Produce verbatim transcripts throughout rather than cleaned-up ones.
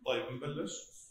طيب نبلش.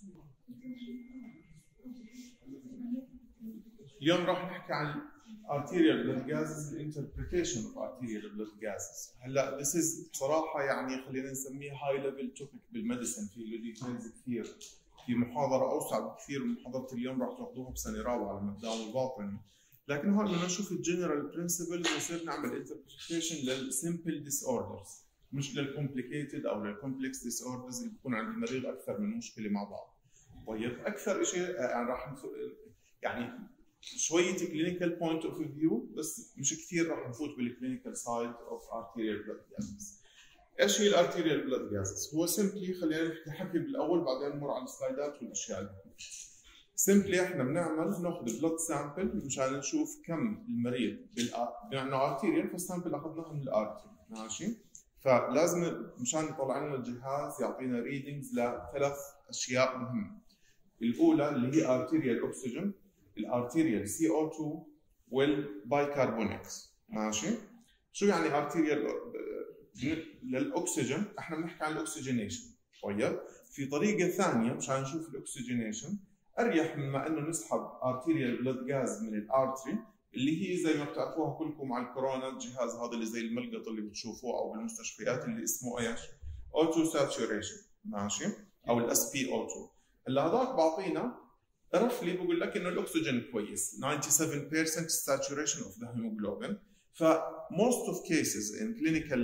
اليوم راح نحكي عن arterial blood gases interpretation of arterial blood gases. هلا this is بصراحه يعني خلينا نسميه high level topic بالميديسن، في له ديتيلز كثير، في محاضره اوسع بكثير من محاضره اليوم راح تاخذوها بسنه رابعه لما تداوموا الباطني. لكن هون بدنا نشوف الجنرال برنسبلز ونصير نعمل انتربريتيشن للسمبل ديس اوردرز، مش للكومبليكيتد او للكومبلكس ديس اوردرز اللي بيكون عند المريض اكثر من مشكله مع بعض. طيب اكثر شيء يعني راح يعني شويه كلينيكال بوينت اوف فيو، بس مش كثير راح نفوت بالكلينيكال سايد اوف ارتيريال بلاد جازز. ايش هي الارتيريال بلاد جازز؟ هو سمبلي خلينا نحكي حكي بالاول بعدين نمر على السلايدات والاشياء اللي سمبلي احنا بنعمل ناخذ بلاد سامبل مشان نشوف كم المريض بانه ارتيريال، فالسامبل اخذناها من الارتري، ماشي؟ فلازم مشان يطلع لنا الجهاز يعطينا ريدنجز لثلاث اشياء مهمه. الاولى اللي هي ارتيريال اوكسجين، الارتيريال سي او اثنين، والبايكربونات، ماشي؟ شو يعني ارتيريال للاكسجين؟ احنا بنحكي عن الاكسجينيشن. طيب في طريقه ثانيه مشان نشوف الاكسجينيشن اريح مما انه نسحب ارتيريال بلاد جاز من الارتري اللي هي زي ما بتعرفوها كلكم على الكورونا، الجهاز هذا اللي زي الملقط اللي بتشوفوه او بالمستشفيات اللي اسمه ايش؟ اوتو ساتوريشن، ماشي؟ او الاس بي او اثنين. هلا هذاك بعطينا رفلي بقول لك انه الاكسجين كويس سبعة وتسعين بالمئة saturation of the hemoglobin. ف most of cases in clinical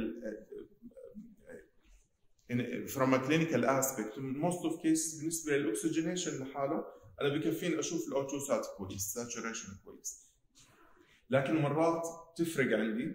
in, from a clinical aspect most of cases بالنسبه للاكسجينيشن لحاله انا بكفيني اشوف الاوتو سات كويس saturation كويس. لكن مرات تفرق عندي،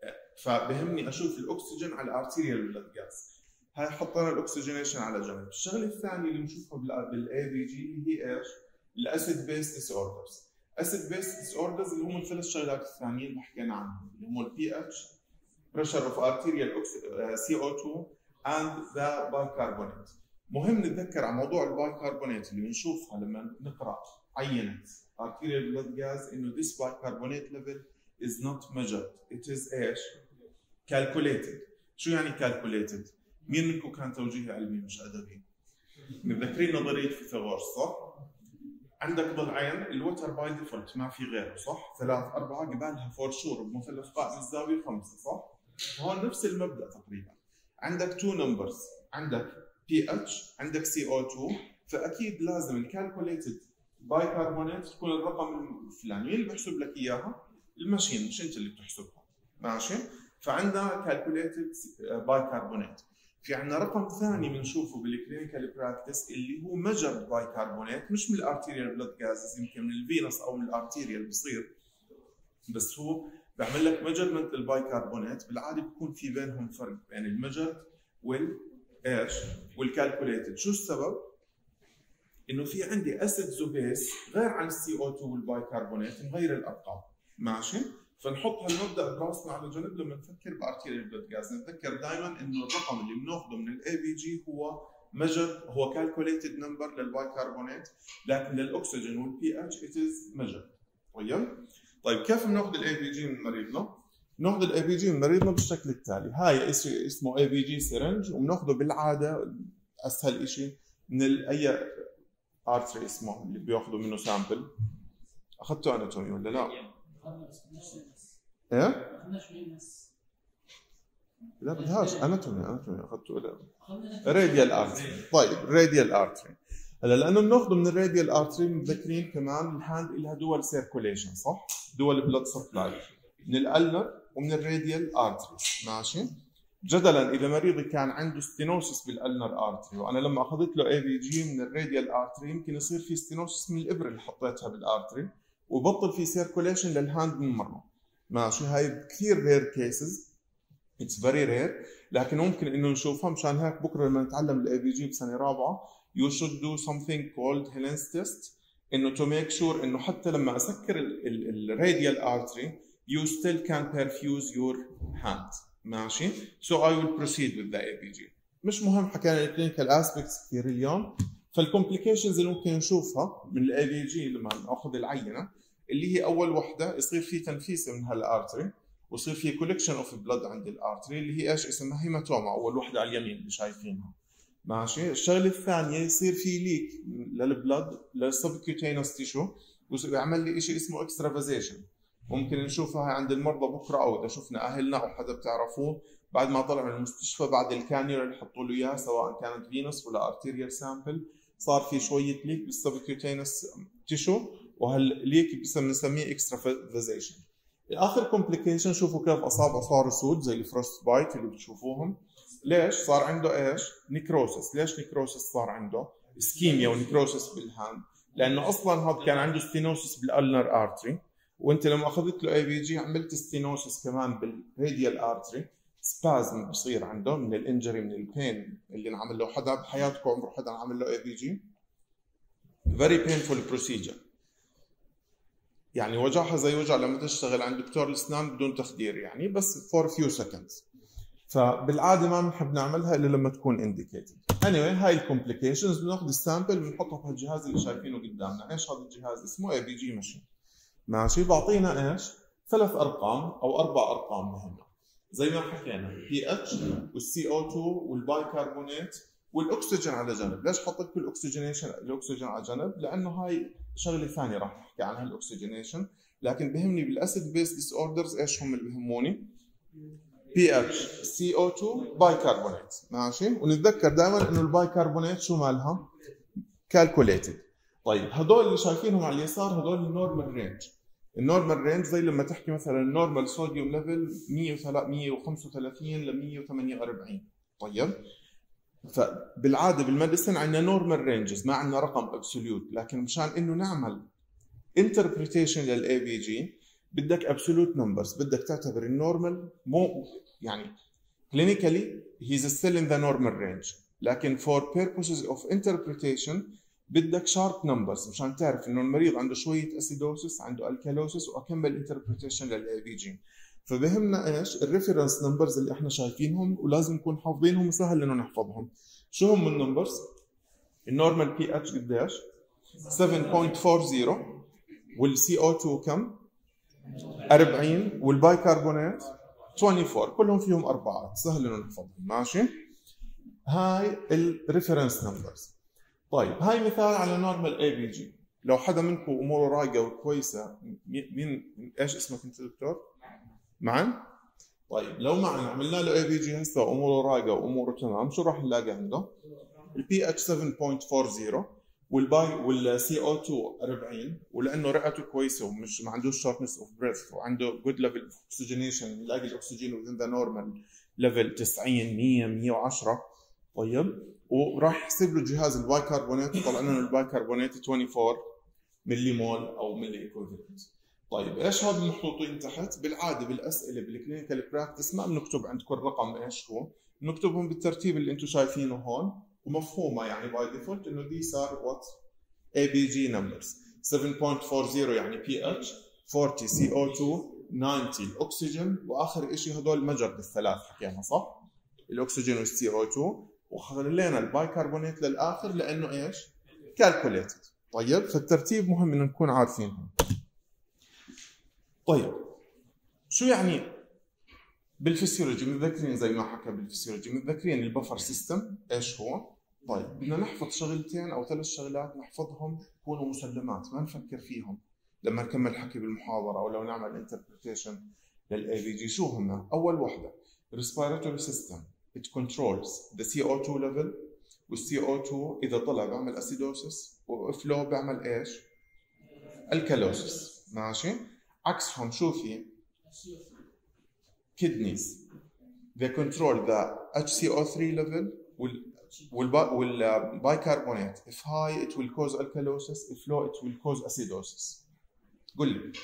فبهمني اشوف الاكسجين على الارتيريال بلاد جاز. هاي حطينا الاكسجينيشن على جنب. الشغله الثانيه اللي بنشوفها بالاي بي جي اللي هي ايش؟ الاسيد بيس ديس اوردرز. اسيد بيس ديس اوردرز اللي هم الثلاث شغلات الثانيين اللي حكينا عنهم، اللي هم البي اتش، بريشر اوف ارتيريال سي او اثنين اند ذا بايكربونات. مهم نتذكر عن موضوع البايكربونات اللي بنشوفها لما نقرا عينه arterial blood gas انه this bicarbonate level is not measured, it is ايش؟ calculated. شو يعني calculated؟ مين منكم كان توجيه علمي مش ادبي؟ متذكرين نظريه فيثاغورس صح؟ عندك ضلعين الوتر باي ديفولت ما في غيره صح؟ ثلاث اربعه قبالها فور شور بمثلث قائم الزاويه خمسه صح؟ هون نفس المبدا تقريبا. عندك تو نمبرز، عندك بي اتش، عندك سي او اثنين، فاكيد لازم الكالكوليتد بايكربونات تكون الرقم الفلاني. مين اللي بيحسب لك اياها؟ الماشين، مش انت اللي بتحسبها، ماشي؟ فعندنا كالكوليتد بايكربونات. في عندنا رقم ثاني بنشوفه بالكلينيكال براكتس اللي هو ميجرد بايكربونات، مش من الارتيريال بلاد جازز، يمكن من الفينس او من الارتيريال بصير، بس هو بعمل لك ميجرمنت للبايكربونات. بالعاده بيكون في بينهم فرق بين الميجرد وال ايش؟ والكالكوليتد. شو السبب؟ انه في عندي اسيدز وبيس غير عن السي او اثنين والبايكربونات، نغير الارقام، ماشي؟ فنحط هالمبدا براسنا على جنب لما نفكر بارتيريال بلاد جاز. نتذكر دائما انه الرقم اللي بناخذه من الاي بي جي هو ميجر، هو كالكوليتد نمبر للبايكربونات، لكن للاكسجين والبي اتش ات از ميجر. طيب طيب كيف بناخذ الاي بي جي من مريضنا؟ بناخذ الاي بي جي من مريضنا بالشكل التالي. هاي اسمه اي بي جي سيرنج، وبناخذه بالعاده اسهل شيء من اي ارتري اسمه اللي بياخذوا منه سامبل. اخذته اناتومي ولا لا؟ ايه؟ لا بدهاش اناتومي، اناتومي اخذته ولا راديال ارتري. طيب راديال ارتري. هلا لانه بناخذه من الراديال ارتري متذكرين كمان الهاند لها دول سيركوليشن صح؟ دول بلاد سبلاي من الالنر ومن الراديال ارتري، ماشي؟ جدلا اذا مريضي كان عنده ستينوسس بالالنر ارتري وانا لما اخذت له اي بي جي من الراديال ارتري يمكن يصير في ستينوسس من الابره اللي حطيتها بالارتري وبطل في سيركوليشن للهاند من مره، ماشي؟ هاي كثير رير كيسز، اتس فيري رير، لكن ممكن انه نشوفها. مشان هيك بكره لما نتعلم الاي بي جي بسنه رابعه you should do something called Helen's test انه to make sure انه حتى لما اسكر الراديال ارتري you still can perfuse your hand، ماشي؟ so I will proceed with the اي بي جي. مش مهم حكينا الكلينيكال اسبيكتس كثير اليوم. فالكومبليكيشنز اللي ممكن نشوفها من الاي بي جي لما ناخذ العينه اللي هي اول وحده يصير في تنفيسه من هالارتري ويصير في كولكشن اوف بلاد عند الارتري اللي هي ايش اسمها؟ هيماتوما، اول وحده على اليمين اللي شايفينها. ماشي. الشغله الثانيه يصير في ليك للبلد للسبكيوتينوس تيشو ويعمل لي شيء اسمه اكسترافازيشن. ممكن نشوفها عند المرضى بكره او اذا شفنا اهلنا او حدا بتعرفوه بعد ما طلع من المستشفى بعد الكانيولا اللي حطوا له اياها سواء كانت فينوس ولا ارتيريال سامبل صار في شويه ليك بالسبكيوتينوس تيشو وهالليك بنسميه اكسترافازيشن. اخر كومبليكيشن شوفوا كيف اصابعه صاروا سود زي الفروست بايت اللي بتشوفوهم. ليش؟ صار عنده ايش؟ نيكروسس. ليش نيكروسس صار عنده؟ اسكيميا ونيكروسس بالهاند، لانه اصلا هذا كان عنده ستينوسس بالالنر ارتري، وانت لما اخذت له اي بي جي عملت ستينوسس كمان بالراديال ارتري، سبازم بصير عنده من الانجري من البين اللي انعمل له. حدا بحياتكم عمره حدا عمل له اي بي جي؟ فيري بينفول بروسيجر، يعني وجعها زي وجع لما تشتغل عند دكتور الاسنان بدون تخدير يعني، بس فور فيو سكندز. فبالعاده ما بنحب نعملها الا لما تكون انديكيتد. اني anyway, هاي الكومبليكيشنز بناخذ السامبل بنحطها بهالجهاز اللي شايفينه قدامنا. ايش هذا الجهاز؟ اسمه اي بي جي ماشين. ماشي. بعطينا ايش؟ ثلاث ارقام او اربع ارقام مهمه زي ما حكينا، بي اتش والسي او اثنين والبايكربونات والاكسجين على جنب. ليش حطيت الاكسجينيشن الاكسجين على جنب؟ لانه هاي شغله ثانيه راح نحكي عنها الاكسجينيشن، لكن بهمني بالاسيد بيس ديس اوردرز ايش هم اللي بهموني؟ بي اتش، سي او اثنين، بايكربونات. ماشي. ونتذكر دائما انه البايكربونات شو مالها؟ كالكوليتد. طيب هدول اللي شايفينهم على اليسار هدول النورمال رينج. النورمال رينج زي لما تحكي مثلا النورمال صوديوم ليفل مية وخمسة وثلاثين ل مية وثمانية وأربعين. طيب فبالعاده بالميديسن عندنا نورمال رينجز، ما عندنا رقم ابسوليوت، لكن مشان انه نعمل انتربريتيشن للاي بي جي بدك ابسولوت نمبرز، بدك تعتبر النورمال مو يعني كلينيكالي هيز ستيل ان ذا نورمال رينج، لكن فور بيربوسز اوف انتربريتيشن بدك شارب نمبرز مشان تعرف انه المريض عنده شويه اسيدوسس، عنده الكالوسس، واكمل انتربريتيشن للاي بي جي. فبهمنا ايش؟ الريفرنس نمبرز اللي احنا شايفينهم ولازم نكون حافظينهم وسهل انه نحفظهم. شو هم النمبرز؟ النورمال بي اتش قديش؟ سبعة فاصلة أربعين، والسي او اثنين كم؟ أربعين، والبايكربونات أربعة وعشرين، كلهم فيهم اربعات، سهل انه نحفظهم. ماشي. هاي الريفرنس نمبرز. طيب هاي مثال على نورمال اي بي جي. لو حدا منكم اموره رايقه وكويسه، مين ايش اسمك انت دكتور؟ معن؟ طيب لو معن عملنا له اي بي جي هسه واموره رايقه واموره تمام، شو راح نلاقي عنده؟ البي اتش سبعة فاصلة أربعين، والباي والسي او اثنين أربعين، ولانه رئته كويسه ومش ما عندوش شورتنس اوف بريث وعنده جود ليفل اوكسجينيشن، نلاقي الاكسجين وذين ذا نورمال ليفل تسعين مية مية وعشرة. طيب وراح يحسب له جهاز البايكربونات وطلع لنا البايكربونات أربعة وعشرين ملي مول او ملي ايكوفالنت. طيب ايش هذا المحطوطين تحت؟ بالعاده بالاسئله بالكلينيكال براكتس ما بنكتب عندكم الرقم ايش هو، بنكتبهم بالترتيب اللي انتم شايفينه هون، ومفهومه يعني باي ديفولت انه these are what اي بي جي numbers. سبعة فاصلة أربعين يعني بي اتش، أربعين سي او اثنين، تسعين الاكسجين، واخر شيء هدول مجر بالثلاث حكينا صح؟ الاكسجين والسي او اثنين، وخلينا البايكربونات للاخر لانه ايش؟ كالكوليتد. طيب فالترتيب مهم انه نكون عارفينهم. طيب شو يعني بالفسيولوجي؟ متذكرين زي ما حكى بالفسيولوجي، متذكرين البفر سيستم ايش هو؟ طيب بدنا نحفظ شغلتين او ثلاث شغلات نحفظهم يكونوا مسلمات ما نفكر فيهم لما نكمل حكي بالمحاضره او لو نعمل انتربريتيشن للاي بي جي. شو هم؟ اول وحده respiratory system it controls the سي او اثنين level، والسي او اثنين اذا طلع بيعمل اسيدوسس، وفلو بيعمل ايش؟ الكالوسس. ماشي. عكسهم شو في؟ kidneys they control the اتش سي او ثلاثة level والبايكربونات if high it will cause alkalosis if low it will cause acidosis. قل لي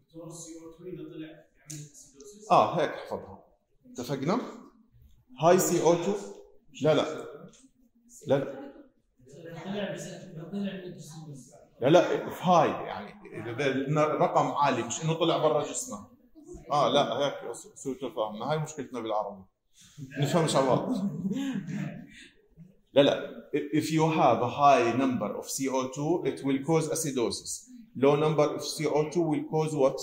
اه هيك احفظها. اتفقنا؟ هاي سي او اثنين لا لا لا لا لا لا في هاي يعني رقم عالي، مش انه طلع برا جسمه. اه لا هيك سوء تفاهم، هاي مشكلتنا بالعربي نفهمش على بعض. لا لا if you have a high number of سي او اثنين it will cause acidosis. low number of سي او اثنين will cause what?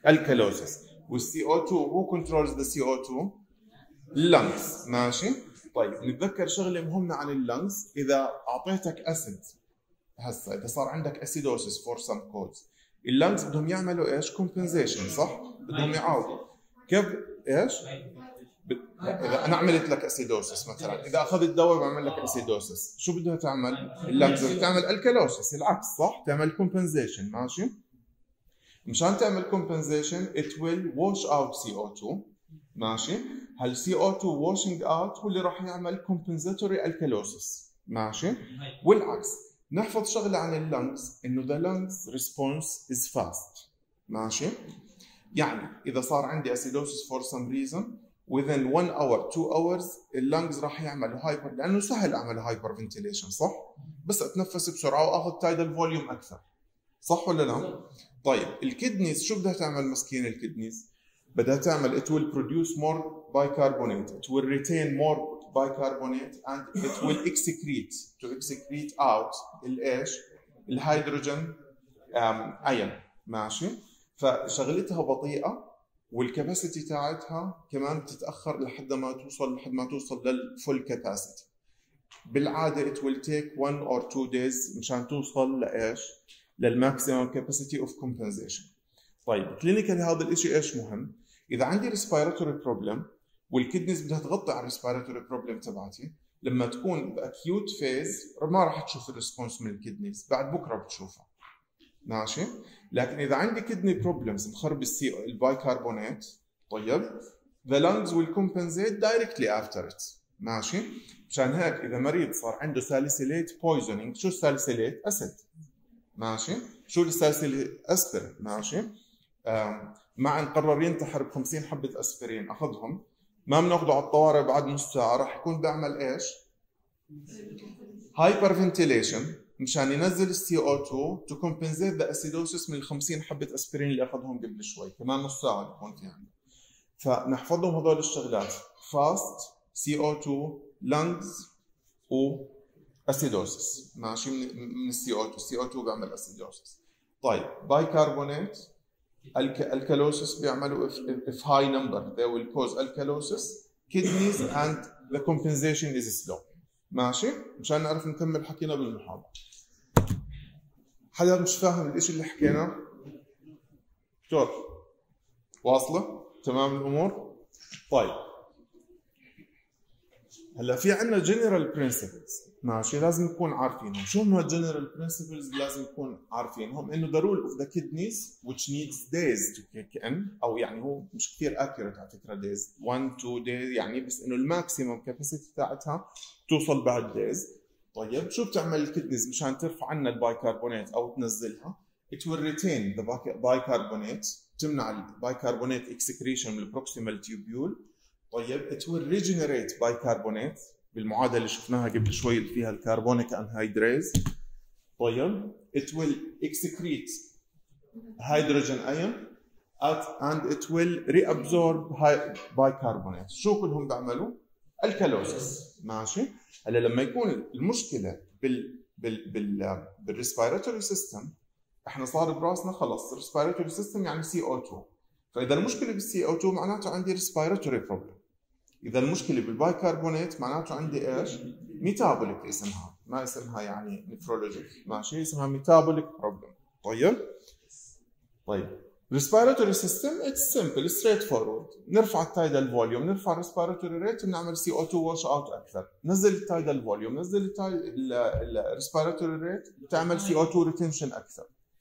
alkalosis. والسي او اثنين who controls the سي او اثنين؟ lungs. ماشي. طيب نتذكر شغله مهمه عن اللنجز، اذا اعطيتك اسيد هسه اذا صار عندك اسيدوسيس فور سم كوز، اللنجز بدهم يعملوا ايش؟ كومبنسيشن، صح؟ بدهم يعوضوا. كيف ايش؟ اذا انا عملت لك اسيدوسيس مثلا، اذا اخذت دواء بعمل لك اسيدوسيس، شو بدها تعمل؟ اللنجز بدها تعمل الكالوسيس، العكس صح؟ تعمل كومبنسيشن، ماشي؟ مشان تعمل كومبنسيشن it will wash out سي أو تو، ماشي؟ هل سي أو تو washing out هو اللي راح يعمل compensatory alkalosis، ماشي؟ والعكس. نحفظ شغله عن اللنجز انه the lungs response is fast، ماشي؟ يعني اذا صار عندي acidosis for some reason within one hour two hours اللنجز راح يعملوا هايبر، لانه سهل اعمل هايبر فنتيليشن، صح؟ بس اتنفس بسرعه واخذ تايدال فوليوم اكثر، صح ولا لا؟ طيب الكدنيز شو بدها تعمل مسكين الكدنيز؟ بدها تعمل it will produce more bicarbonate, it will retain more bicarbonate and it will excrete to excrete out الايش؟ الهيدروجين ايون، ماشي؟ فشغلتها بطيئه والكباسيتي تاعتها كمان بتتاخر لحد ما توصل لحد ما توصل للفول كاباسيتي. بالعاده it will take one or two days مشان توصل لايش؟ للماكسيمم كاباسيتي اوف كومبنسيشن. طيب كلينيكالي هذا الشيء ايش مهم؟ اذا عندي ريسبيراتوري بروبلم والكدنيز بدها تغطي على الريسبيراتوري بروبلم تبعتي، لما تكون باكيوت فيز ما راح تشوف الريسبونس من الكدنيز، بعد بكره بتشوفها، ماشي؟ لكن اذا عندي كدني بروبلمز مخرب السي البايكربونات، طيب the lungs will compensate directly after it، ماشي؟ مشان هيك اذا مريض صار عنده ساليسيليت بويزنينج، شو الساليسيليت؟ اسيد، ماشي؟ شو الساليسيليت؟ اسبرين، ماشي؟ مع ان قرر ينتحر ب خمسين حبه اسبرين اخذهم، ما بناخذه على الطوارئ بعد نص ساعه، راح يكون بيعمل ايش؟ هايبر فنتيليشن مشان ينزل السي أو تو تو كومبنسيت ذا اسيدوسيس من ال خمسين حبه اسبرين اللي اخذهم قبل شوي، كمان نص ساعه يكون في عنده. فنحفظهم هذول الشغلات، فاست، سي أو تو، لانجز، و اسيدوسيس، ماشي؟ من السي أو تو، السي أو تو بيعمل اسيدوسيس. طيب بايكربونات الكالوسيس بيعملوا if high number they will cause alkalosis kidneys and the compensation is slow، ماشي؟ مشان نعرف نكمل حكينا بالمحاضرة. حدا مش فاهم الاشي اللي حكيناه؟ دكتور واصلة؟ تمام الامور؟ طيب هلا في عندنا general principles، ماشي؟ لازم نكون عارفينهم. شو هم الجنرال برنسبلز لازم نكون عارفينهم؟ انه the rule of the kidneys which needs days to kick in، او يعني هو مش كثير accurate على فكره days one two days يعني، بس انه الماكسيمم كاباسيتي تاعتها توصل بعد days. طيب شو بتعمل الكدنيز مشان ترفع عنا البايكربونات او تنزلها؟ it will retain the bicarbonate، تمنع البايكربونات excretion من البروكسيمال تيوبيول. طيب it will regenerate bicarbonate بالمعادله اللي شفناها قبل شوي اللي فيها الكربونيك انهيدريز. طيب it will excrete hydrogen ion and it will reabsorb bicarbonate. شو كلهم بيعملوا؟ الكالوسيس، ماشي؟ هلا لما يكون المشكله بال بال بال بالريسبيراتوري سيستم، احنا صار براسنا خلص الريسبيراتوري سيستم يعني سي أو تو، فاذا المشكله بالسي أو تو معناته عندي ريسبيراتوري بروبلم. إذا المشكلة بالبايكربونات معناته عندي إيش؟ ميتابوليك اسمها، ما اسمها يعني نفرولوجيك، ماشي؟ اسمها ميتابوليك بروبلم. طيب؟ طيب respiratory system it's simple straight forward، نرفع التايدال فوليوم، نرفع الريسبيراتوري ريت، بنعمل سي أو تو واش اوت أكثر، نزل التايدال فوليوم، نزل الريسبيراتوري ريت، بتعمل سي أو تو ريتنشن أكثر.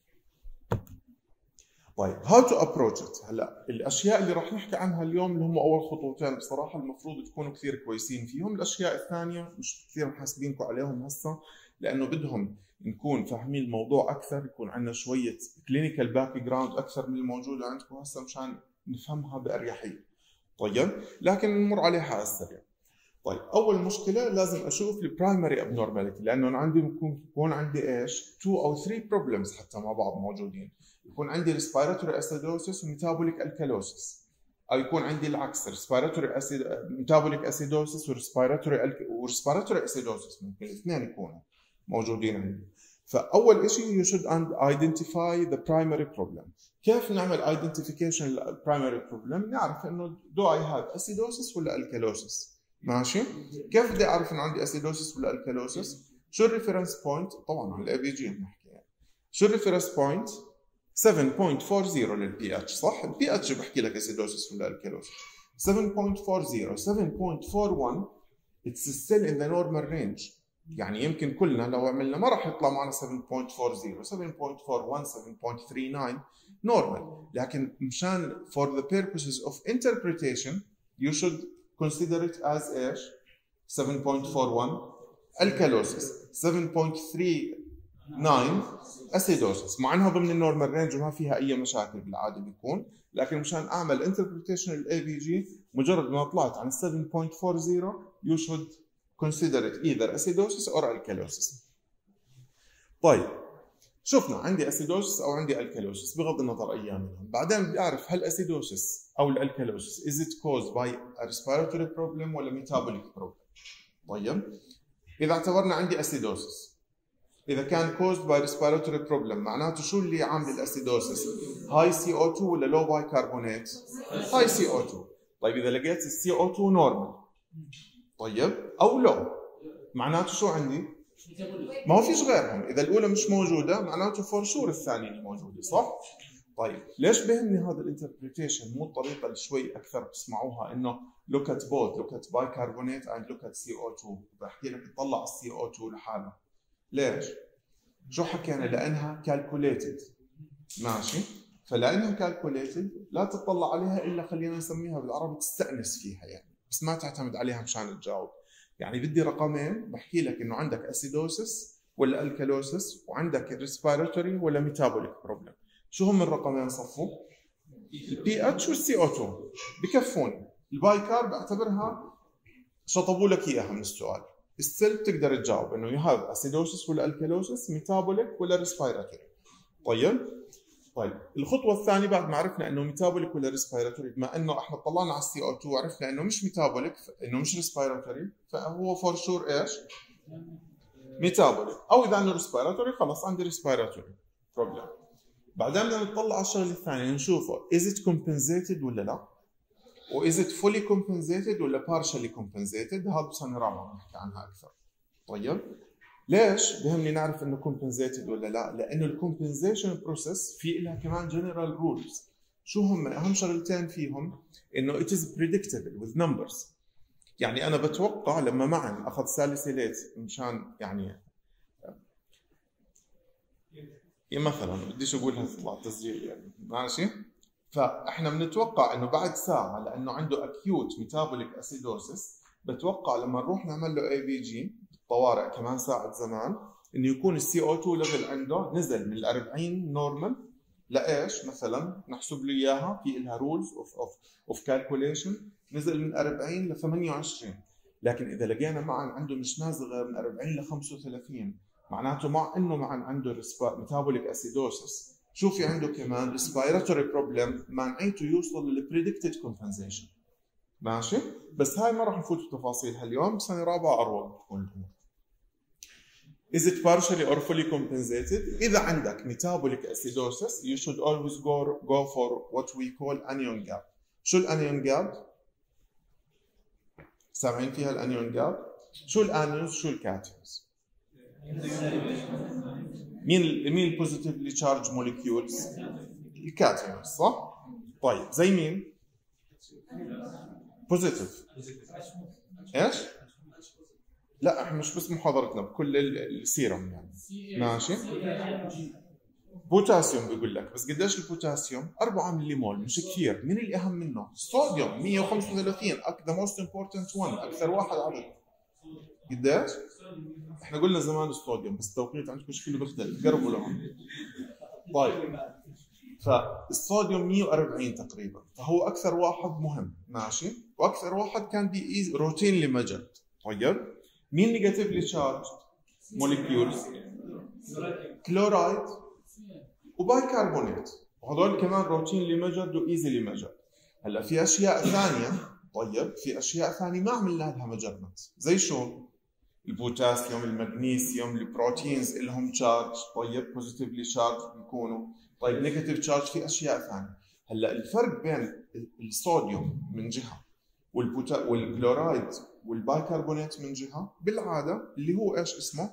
طيب how to approach it؟ هلا الاشياء اللي راح نحكي عنها اليوم اللي هم اول خطوتين بصراحه المفروض تكونوا كثير كويسين فيهم، الاشياء الثانيه مش كثير محاسبينكم عليهم هسه، لانه بدهم نكون فاهمين الموضوع اكثر، يكون عندنا شويه كلينيكال باك جراوند اكثر من الموجود عندكم هسه مشان نفهمها باريحيه. طيب لكن نمر عليها على السريع. طيب اول مشكله لازم اشوف البرايمري ابنورماليتي، لانه انا عندي ممكن يكون عندي ايش؟ تو او ثلاث بروبلمز حتى مع بعض موجودين، يكون عندي ريسبيراتوري اسيدوسيس وميتابوليك الكالوسيس، او يكون عندي العكس ريسبيراتوري اسيد ميتابوليك اسيدوسيس وريسبيراتوري الك... وريسبيراتوري اسيدوسيس، ممكن الاثنين يكونوا موجودين عندي. فاول شيء you should identify the primary problem. كيف نعمل identification للبرايمري بروبلم؟ نعرف انه do I have acidosis ولا alkalosis؟ ماشي؟ كيف بدي اعرف انه عندي اسيدوسس ولا الكالوسس؟ شو الريفرنس بوينت؟ طبعا عن الاي بي جي بنحكي يعني. شو الريفرنس بوينت؟ سفن بوينت فور زيرو للبي اتش، صح؟ البي اتش بحكي لك اسيدوسس ولا الكالوسس. سفن بوينت فور زيرو، سفن بوينت فور ون it's still in the normal range. يعني يمكن كلنا لو عملنا ما راح يطلع معنا سفن بوينت فور زيرو، سفن بوينت فور ون، سفن بوينت ثري ناين normal، لكن مشان for the purposes of interpretation you should consider it as ايش؟ سفن بوينت فور ون الكالوسس، سفن بوينت ثري ناين اسيدوسس، مع انها ضمن النورمال رينج وما فيها اي مشاكل بالعاده بيكون، لكن مشان اعمل انتربريتيشن للاي بي جي مجرد ما طلعت عن سفن بوينت فور زيرو you should consider it either acidosis or alkalosis. طيب شفنا عندي acidosis او عندي alkalosis بغض النظر اي منهم. بعدين بدي اعرف هل acidosis او الالكالوسيس is it caused by a respiratory problem ولا metabolic problem. طيب اذا اعتبرنا عندي acidosis، اذا كان caused by respiratory problem معناته شو اللي عامل الاسيدوسس؟ high سي او تو ولا low bicarbonate؟ high سي او تو. طيب اذا لقيت السي او تو نورمال طيب او لو معناته شو عندي؟ ما هو فيش غيرهم، اذا الاولى مش موجوده معناته فور شور الثانيه موجوده، صح؟ طيب ليش بهمني هذا الانتربريتيشن مو الطريقه اللي شوي اكثر بتسمعوها انه look at both look at bicarbonate and look at سي او تو، بحكي لك تطلع السي او تو لحاله. ليش؟ شو حكينا؟ لانها calculated، ماشي؟ فلانها calculated لا تطلع عليها الا خلينا نسميها بالعربي تستانس فيها يعني، بس ما تعتمد عليها مشان تجاوب. يعني بدي رقمين بحكي لك انه عندك اسيدوسس ولا الكالوسس وعندك ريسبيراتوري ولا ميتابوليك بروبلم. شو هم الرقمين صفوا؟ البي اتش والسي او تو بكفوني. البايكار بعتبرها شطبوا لك اياها من السؤال. السل بتقدر تجاوب انه يو هاف اسيدوسس ولا الكالوسس، ميتابوليك ولا ريسبيراتوري. طيب طيب الخطوه الثانيه بعد ما عرفنا انه ميتابوليك ولا ريسبيراتوري، بما انه احنا طلعنا على السي او تو وعرفنا انه مش ميتابوليك انه مش ريسبيراتوري، فهو فور شور ايش؟ ميتابوليك، او اذا انه ريسبيراتوري خلص عندي ريسبيراتوري بروبلم. بعدين بدنا نطلع على الشغله الثانيه نشوفه is it compensated ولا لا؟ و is it fully compensated ولا partially compensated؟ هذا بسنه رابعه بنحكي عنها اكثر. طيب ليش بهمني نعرف انه compensated ولا لا؟ لانه الكومبنسيشن بروسيس في لها كمان جنرال رولز. شو هم؟ اهم شغلتين فيهم انه it is predictable with numbers. يعني انا بتوقع لما معا اخذ ساليسيليت مشان يعني مثلا بديش اقولها تطلع تسجيل يعني ماشي، فاحنا بنتوقع انه بعد ساعه لانه عنده acute metabolic acidosis بتوقع لما نروح نعمل له اي بي جي بالطوارئ كمان ساعه زمان انه يكون السي او تو ليفل عنده نزل من ال أربعين نورمال لايش مثلا نحسب له اياها في لها رولز اوف اوف اوف كالكوليشن، نزل من أربعين ل ثمانية وعشرين. لكن اذا لقينا معا عنده مش نازل غير من أربعين ل خمسة وثلاثين معناته مع انه معا عنده ميتابوليك اسيدوسس شو في عنده كمان ريسبيراتوري بروبلم معناته يوصل للبريدكتد كومبنسيشن. ماشي؟ بس هاي ما راح نفوت بتفاصيلها اليوم، بسنه رابعه اروق تكون الامور. Is it partially or fully compensated؟ إذا عندك metabolic acidosis you should always go go for what we call anion gap. شو الانيون جاب؟ سامعين فيها الانيون جاب؟ شو الانيونز شو الكاتيونز؟ مين مين البوزيتيفلي تشارج موليكيولز؟ الكاتيونز صح؟ طيب زي مين؟ بوزيتيف ايش؟ لا احنا مش بس محاضرتنا بكل السيرم يعني ماشي. بوتاسيوم بيقول لك، بس قديش البوتاسيوم؟ أربعة ملي مول مش كثير. مين اللي اهم منه؟ الصوديوم مية وخمسة وثلاثين ذا موست امبورتنت وان، اكثر واحد عدد. قديش؟ احنا قلنا زمان الصوديوم بس التوقيت عندكم شكله بيختلف، قربوا لهم. طيب فالصوديوم مية وأربعين تقريبا، فهو اكثر واحد مهم ماشي، واكثر واحد كان بي روتينلي ميجرد. طيب مين نيجاتيفلي تشارج موليكيولز؟ كلورايد وبايكربونات، وهذول كمان روتينلي ميجرد وايزلي ميجرد. هلا في اشياء ثانيه، طيب في اشياء ثانيه ما عملنا لها ميجرمنت زي شو؟ البوتاسيوم، المغنيسيوم، البروتينز لهم تشارج، طيب بوزيتيفلي تشارج بيكونوا، طيب نيجاتيف تشارج في اشياء ثانيه. هلا الفرق بين الصوديوم من جهه والبوتا والكلورايد والبايكربونات من جهه، بالعاده اللي هو ايش اسمه؟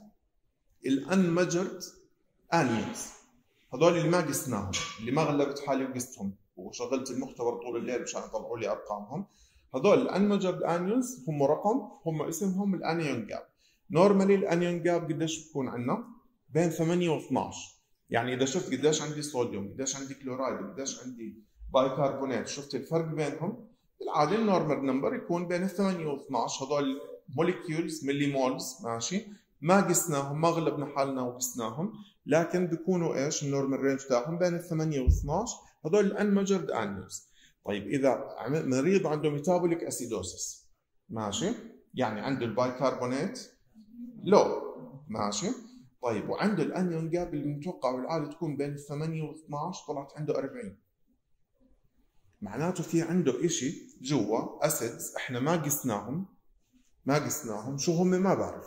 الانمجرد انيونز. هذول اللي ما قسناهم، اللي ما غلبت حالي وقستهم وشغلت المختبر طول الليل مشان يطلعوا لي ارقامهم. هذول الانمجرد انيونز هم رقم، هم اسمهم الانيون جاب. نورمالي الانيون جاب قديش بتكون عندنا؟ بين ثمانية و اثنعش. يعني اذا شفت قديش عندي صوديوم، قديش عندي كلورايد، قديش عندي بايكربونات، شفت الفرق بينهم؟ بالعاده النورمال نمبر يكون بين ثمانية و اثنعش. هذول موليكيولز ملي مولز، ماشي؟ ما قسناهم، ما غلبنا حالنا وقسناهم، لكن بيكونوا ايش؟ النورمال رينج تاعهم بين ثمانية و اثنعش. هذول الانمجرد انيونز. طيب اذا مريض عنده ميتابوليك اسيدوسس، ماشي؟ يعني عنده البايكربونات لو، ماشي؟ طيب وعنده الانيون جاب اللي متوقع بالعاده تكون بين ثمانية و اثنعش، طلعت عنده أربعين. معناته في عنده شيء جوا اسيدز احنا ما قسناهم، ما قسناهم شو هم ما بعرف.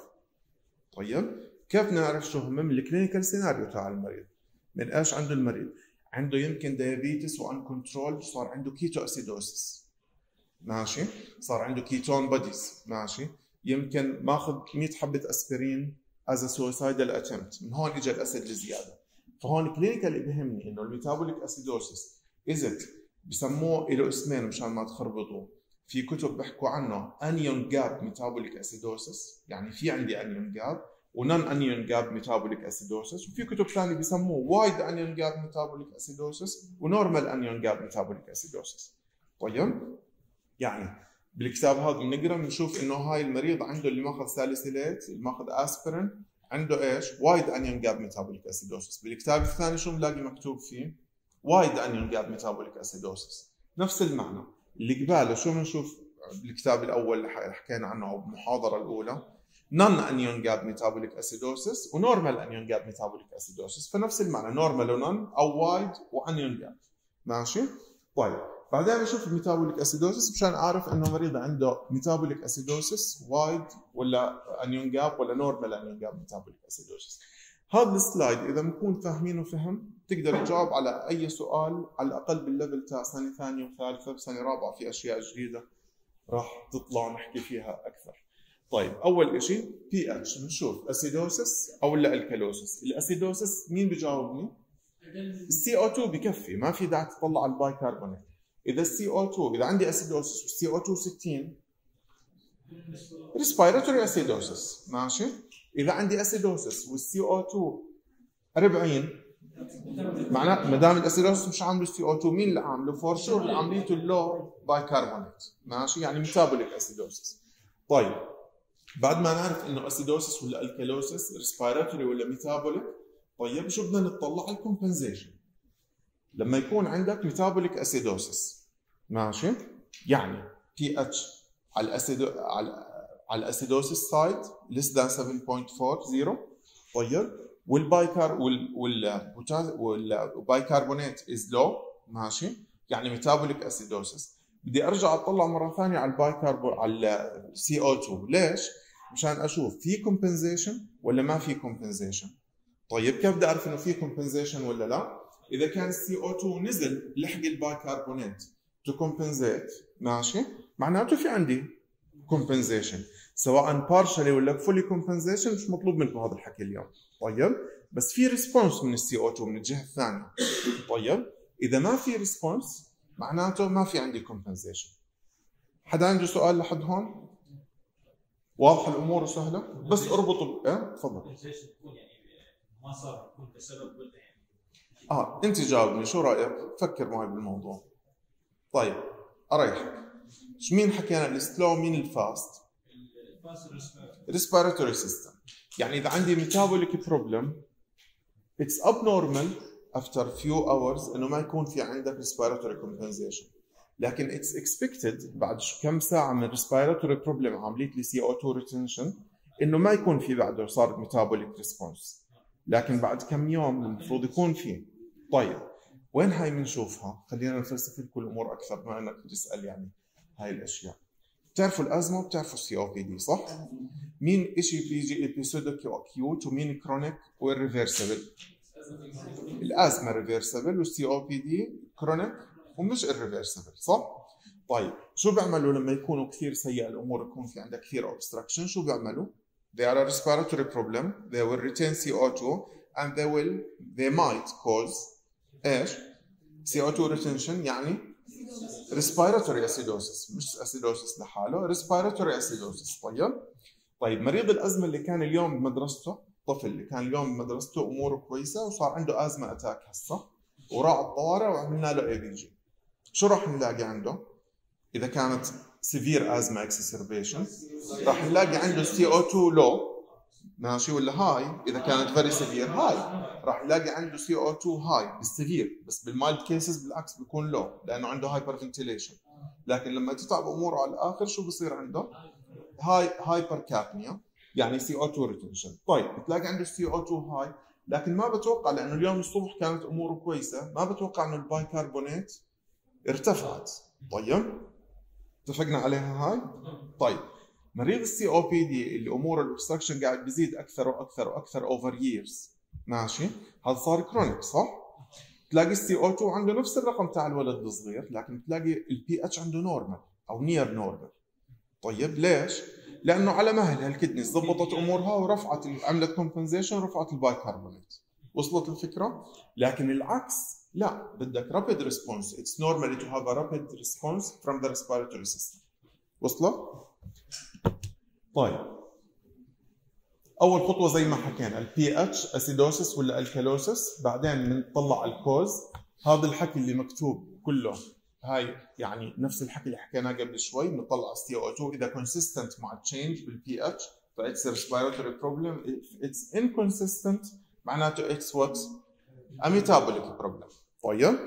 طيب كيف نعرف شو هم؟ من الكلينيكال سيناريو تاع المريض. من ايش عنده المريض؟ عنده يمكن ديابيتس وان كنترول، صار عنده كيتو اسيدوسس، ماشي؟ صار عنده كيتون بوديز، ماشي؟ يمكن ماخذ مية حبه اسبرين از سويسايدال اتمت، من هون اجى الاسيد الزياده. فهون كلينيكال بيهمني انه الميتابوليك اسيدوسس ازت بسموه له اسمين مشان ما تخربطوا. في كتب بيحكوا عنه انيون جاب ميتابوليك اسيدوسس، يعني في عندي انيون جاب ونون انيون جاب ميتابوليك اسيدوسس، وفي كتب ثانيه بسموه وايد انيون جاب ميتابوليك اسيدوسس ونورمال انيون جاب ميتابوليك اسيدوسس. طيب يعني بالكتاب هذا بنقرا بنشوف انه هاي المريض عنده اللي ماخذ ساليسيليت، اللي ماخذ اسبرين، عنده ايش؟ وايد انيون جاب ميتابوليك اسيدوسس. بالكتاب الثاني شو بنلاقي مكتوب فيه؟ وايد انيون جاب ميتابوليك اسيدوسس. نفس المعنى. اللي قباله شو بنشوف بالكتاب الاول اللي حكينا عنه او بالمحاضره الاولى؟ نون انيون جاب ميتابوليك اسيدوسس ونورمال انيون جاب ميتابوليك اسيدوسس. فنفس المعنى، نورمال ونون او وايد وانيون جاب، ماشي؟ طيب بعدين بشوف الميتابوليك اسيدوسس مشان اعرف انه مريض عنده ميتابوليك اسيدوسس وايد ولا انيون جاب ولا نورمال انيون جاب ميتابوليك اسيدوسس. هذا السلايد اذا بنكون فاهمينه فهم تقدر تجاوب على اي سؤال على الاقل بالليفل تاع سنه ثانيه وثالثه. بسنه رابعه في اشياء جديده راح تطلع نحكي فيها اكثر. طيب اول شيء بي اتش، بنشوف اسيدوسس او لا الكالوسس. الاسيدوسس مين بجاوبني؟ السي او اثنين بكفي، ما في داعي تطلع على البايكربونات. اذا السي او اثنين، اذا عندي اسيدوسس والسي او اثنين ستين ريسبيراتوري اسيدوسس، ماشي؟ اذا عندي اسيدوسس والسي او اثنين أربعين معناه ما دام الاسيدوسس مش عامله السي او اثنين، مين اللي عامله؟ فور شور اللي عامليته اللو بايكربونات، ماشي؟ يعني ميتابوليك اسيدوسس. طيب بعد ما نعرف انه اسيدوسس ولا الكالوسس، ريسبيراتوري ولا ميتابوليك، طيب شو بدنا نطلع؟ الكومبنسيشن. لما يكون عندك ميتابوليك اسيدوسس، ماشي؟ يعني بي اتش على الاسيدو على على الاسيدوسس سايد less than سفن بوينت فور زيرو، طيب والبايكار وال وال والبايكربونات از لو، ماشي؟ يعني ميتابوليك اسيدوسس. بدي ارجع اطلع مره ثانيه على البايكربو على السي او اثنين، ليش؟ مشان اشوف في كومبنسيشن ولا ما في كومبنسيشن. طيب كيف بدي اعرف انه في كومبنسيشن ولا لا؟ اذا كان السي او اثنين نزل لحق البايكربونات تو كومبنسيت، ماشي؟ معناته في عندي كومبنسيشن، سواء بارشلي ولا فولي كومبنسيشن، مش مطلوب منكم هذا الحكي اليوم. طيب بس في ريسبونس من السي او اثنين من الجهه الثانيه. طيب اذا ما في ريسبونس معناته ما في عندي كومبنسيشن. حدا عنده سؤال لحد هون؟ واضحه الامور وسهله؟ بس اربطوا. ايه تفضل. ما صار يكون بسبب قلت يعني اه انت جاوبني، شو رايك؟ فكر معي بالموضوع. طيب اريحك. مين حكينا السلو مين الفاست؟ ريسبيراتوري سيستم. يعني اذا عندي ميتابوليك بروبلم اتس abnormal after few hours انه ما يكون في عندك ريسبيراتوري كومبنسيشن، لكن اتس اكسبكتد بعد كم ساعه من ريسبيراتوري بروبلم عملت لي سي او اثنين ريتنشن انه ما يكون في بعده صار ميتابوليك ريسبونس، لكن بعد كم يوم المفروض يكون فيه. طيب وين هاي بنشوفها؟ خلينا نفلسف لكم الامور اكثر بما انك بتسال يعني هاي الاشياء. بتعرفوا الازمه وبتعرفوا السي او بي دي صح؟ مين شيء بيجي ابيسودك اكيوت ومين كرونيك والريفرسبل؟ الازمه ريفرسبل والسي او بي دي كرونيك ومش الريفرسبل، صح؟ طيب شو بيعملوا لما يكونوا كثير سيئة الامور، يكون في عندك كثير obstruction؟ شو بيعملوا؟ they are a respiratory problem, they will retain C O two and they will they might cause ايش؟ C O two retention يعني respiratory acidosis، مش acidosis لحاله، respiratory acidosis. طيب طيب مريض الازمه اللي كان اليوم بمدرسته، طفل اللي كان اليوم بمدرسته اموره كويسه وصار عنده ازمه اتاك هسه وراح الطوارئ وعملنا له اي بي جي، شو راح نلاقي عنده؟ اذا كانت سيفير ازمه اكسسربيشن راح نلاقي عنده سي او تو لو، ماشي، ولا هاي. اذا كانت فيري سيفير هاي، راح نلاقي عنده سي او تو هاي بالسيفير، بس بالمايلد كيسز بالعكس بيكون لو لانه عنده هايبر فنتيليشن. لكن لما تتعب اموره على الاخر شو بصير عنده؟ هاي هايبر كابنيا يعني سي او تو ريتنشن. طيب بتلاقي عنده سي او تو هاي، لكن ما بتوقع لانه اليوم الصبح كانت اموره كويسه، ما بتوقع انه البايكربونات ارتفعت. طيب اتفقنا عليها هاي؟ طيب مريض السي او بي دي اللي امور الاوبستراكشن قاعد بيزيد اكثر واكثر واكثر اوفر ييرز، ماشي، هذا صار كرونيك صح؟ تلاقي السي او تو عنده نفس الرقم تاع الولد الصغير، لكن تلاقي البي اتش عنده نورمال او نير نورمال. طيب ليش؟ لانه على مهل هالكدني ضبطت امورها ورفعت، عملت كومبنسيشن، رفعت البايكربونات. وصلت الفكره؟ لكن العكس لا، بدك rapid response. It's normally to have a rapid response from the respiratory system. وصلت؟ طيب اول خطوه زي ما حكينا البي اتش اسيدوسس ولا الكالوسس، بعدين بنطلع الكوز. هذا الحكي اللي مكتوب كله هاي يعني نفس الحكي اللي حكيناه قبل شوي، بنطلع السي او تو اذا consistent مع تشينج بالبي اتش فايتس respiratory problem. If it's inconsistent معناته it's what a metabolic problem. طيب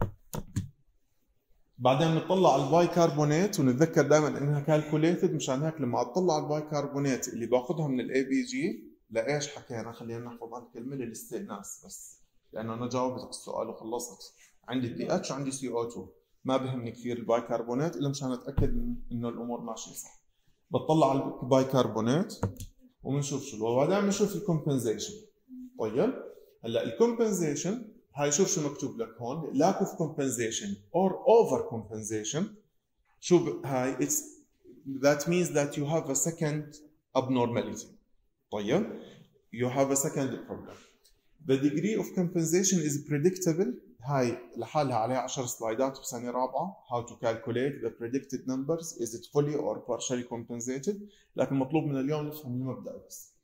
بعدين نطلع البايكربونات ونتذكر دائما انها كالكوليتد، مشان هيك لما اطلع البايكربونات اللي باخذها من الاي بي جي لايش حكينا، خلينا نحفظ هالكلمه للاستئناس بس، لانه انا جاوبت على السؤال وخلصت. عندي بي اتش وعندي سي او تو، ما بهمني كثير البايكربونات الا مشان اتاكد انه الامور ماشيه صح. بطلع البايكربونات وبنشوف شو، وبعدين بنشوف الكومبنسيشن. طيب هلا الكومبنسيشن هاي شوف شو مكتوب لك هون، lack of compensation or over compensation. شو ب... هاي it's that means that you have a second abnormality. طيب you have a second problem. The degree of compensation is predictable. هاي لحالها عليها عشر سلايدات بسنة رابعة. How to calculate the predicted numbers, is it fully or partially compensated. لكن مطلوب من اليوم نفهم المبدأ بس.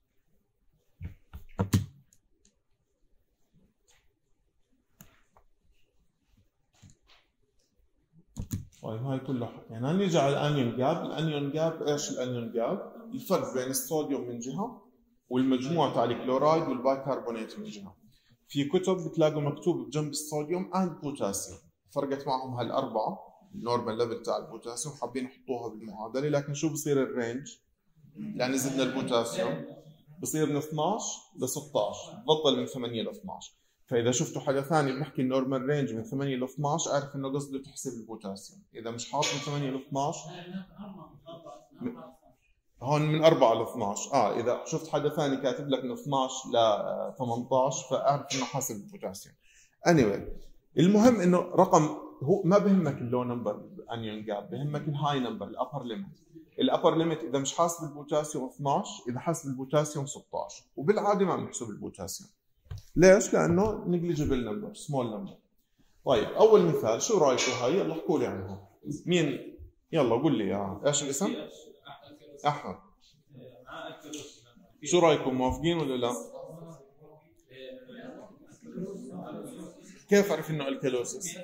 طيب هاي كلها حكينا. نيجي على الانيون جاب. الانيون جاب ايش الانيون جاب؟ الفرق بين الصوديوم من جهه والمجموع تاع الكلورايد والبايكربونات من جهه. في كتب بتلاقوا مكتوب بجنب الصوديوم اند بوتاسيوم، فرقت معهم هالاربعه النورمال ليفل تاع البوتاسيوم، حابين يحطوها بالمعادله. لكن شو بصير الرينج؟ يعني زدنا البوتاسيوم بصير من اثنعش ل ستطعش، بطل من ثمانية ل اثنعش. فاذا شفتوا حدا ثاني بنحكي النورمال رينج من ثمانية ل اثنعش، اعرف انه قصده تحسب البوتاسيوم. اذا مش حاط من ثمانية ل اثنعش هون من أربعة ل اثنعش. اه اذا شفت حدا ثاني كاتب لك من اثنعش ل ثمانية عشر فاعرف انه حاسب البوتاسيوم. anyway المهم انه رقم، هو ما بهمك اللو نمبر انيون جاب، بهمك الهاي نمبر الابر ليميت. الابر ليميت اذا مش حاسب البوتاسيوم اثنعش، اذا حاسب البوتاسيوم ستطعش. وبالعاده ما بنحسب البوتاسيوم. ليش؟ لانه نيجليجيبل نمبر، سمول نمبر. طيب اول مثال شو رايكم هاي؟ يلا احكوا لي عنها. مين؟ يلا قول لي يا ايش الاسم؟ احمد. شو رايكم، موافقين ولا لا؟ كيف عرف انه الكالوسيس؟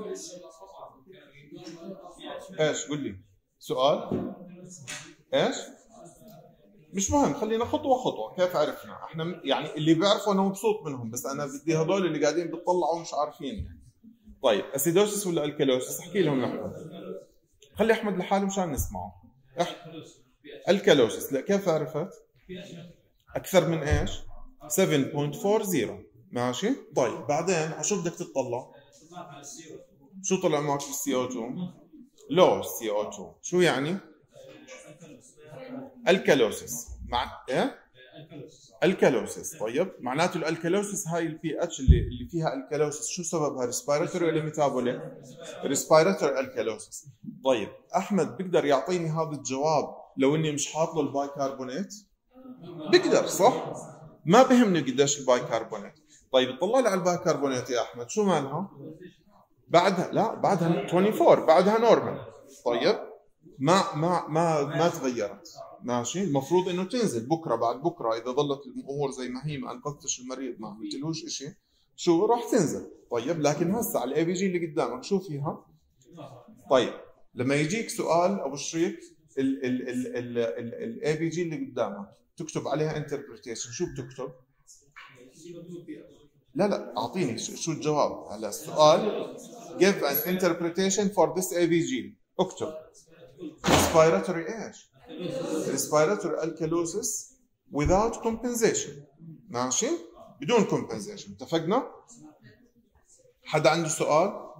ايش؟ قول لي سؤال. ايش؟ مش مهم، خلينا خطوه خطوه. كيف عرفنا؟ احنا يعني اللي بيعرفوا انا مبسوط منهم، بس انا بدي هذول اللي قاعدين بيطلعوا مش عارفين يعني. طيب اسيدوسيس ولا الكالوسيس؟ احكي لهم احمد. خلي احمد لحاله مشان نسمعه. اح... الكالوسيس. لا كيف عرفت؟ اكثر من ايش؟ سبعة فاصلة أربعين. ماشي؟ طيب بعدين شو بدك تطلع؟ شو طلع معك بالسي او تو؟ لو سي او تو. شو يعني؟ الكالوسيس مع ايه؟ الكالوسيس. طيب معناته الالكالوسيس هاي البي اتش اللي اللي فيها الكالوسيس شو سببها؟ ريسبيراتوري ولا ميتابوليك؟ ريسبيراتوري الكالوسيس. طيب احمد بيقدر يعطيني هذا الجواب لو اني مش حاط له البايكربونات؟ بيقدر صح؟ ما بهمني قديش البايكربونات. طيب اطلع لي على البايكربونات يا احمد شو مالها؟ بعدها لا بعدها أربعة وعشرين بعدها نورمال. طيب ما ما ما ما تغيرت ماشي. المفروض انه تنزل بكره بعد بكره اذا ظلت الامور زي ما هي ما انقذتش المريض ما عملتلوش شيء شو راح تنزل. طيب لكن هسه على الاي بي جي اللي قدامك شو فيها؟ طيب لما يجيك سؤال ابو شريك الاي بي جي اللي قدامك تكتب عليها انتربريتيشن شو بتكتب؟ لا لا اعطيني شو الجواب. هلا السؤال give an interpretation for this اي بي جي اكتب respiratory ايش؟ respiratory alkalosis without compensation ماشي؟ بدون compensation. اتفقنا؟ حدا عنده سؤال؟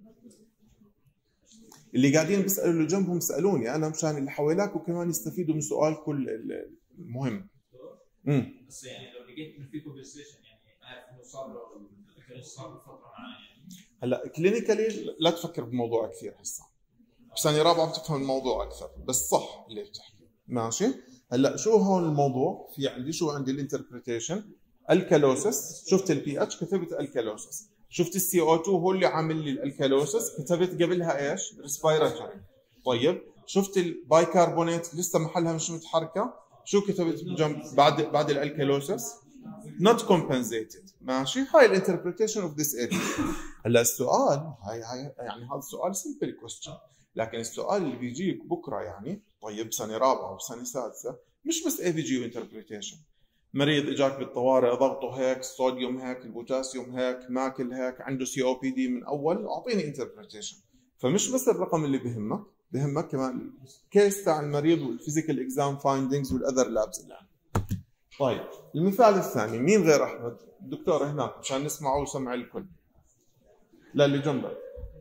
اللي قاعدين بيسالوا اللي جنبهم سالوني انا مشان اللي حواليك وكمان يستفيدوا من سؤال كل المهم. امم بس يعني لو لقيت انه في كومبنسيشن يعني عارف انه صار له صار له فتره معاه يعني هلا كلينيكالي لا تفكر بموضوع كثير هسه بسنه رابعه بتفهم الموضوع اكثر بس صح اللي بتحكي ماشي. هلا شو هون الموضوع؟ في عندي شو عندي الانتربريتيشن الكالوسس شفت البي اتش كتبت الكالوسس شفت السي او اثنين هو اللي عامل لي الالكالوسس كتبت قبلها ايش؟ ريسبيراتوري. طيب شفت البايكربونات لسه محلها مش متحركه شو كتبت جنب بعد بعد الالكالوسس؟ not compensated ماشي. هاي الانتربريتيشن اوف ذيس اريا. هلا السؤال هاي هاي يعني هذا السؤال سمبل كويستشن لكن السؤال اللي بيجيك بكره يعني طيب سنه رابعه وسنه سادسه مش بس اي في جي وانتربريتيشن. مريض اجاك بالطوارئ ضغطه هيك الصوديوم هيك البوتاسيوم هيك ماكل هيك عنده سي او بي دي من اول اعطيني انتربريتيشن. فمش بس الرقم اللي بهمك بهمك كمان الكيس تاع المريض والفيزيكال اكزام فايندينجز والاذر لابس اللي عنده. طيب المثال الثاني مين غير احمد؟ الدكتور هناك مشان نسمعه وسمع الكل. لا اللي جنبك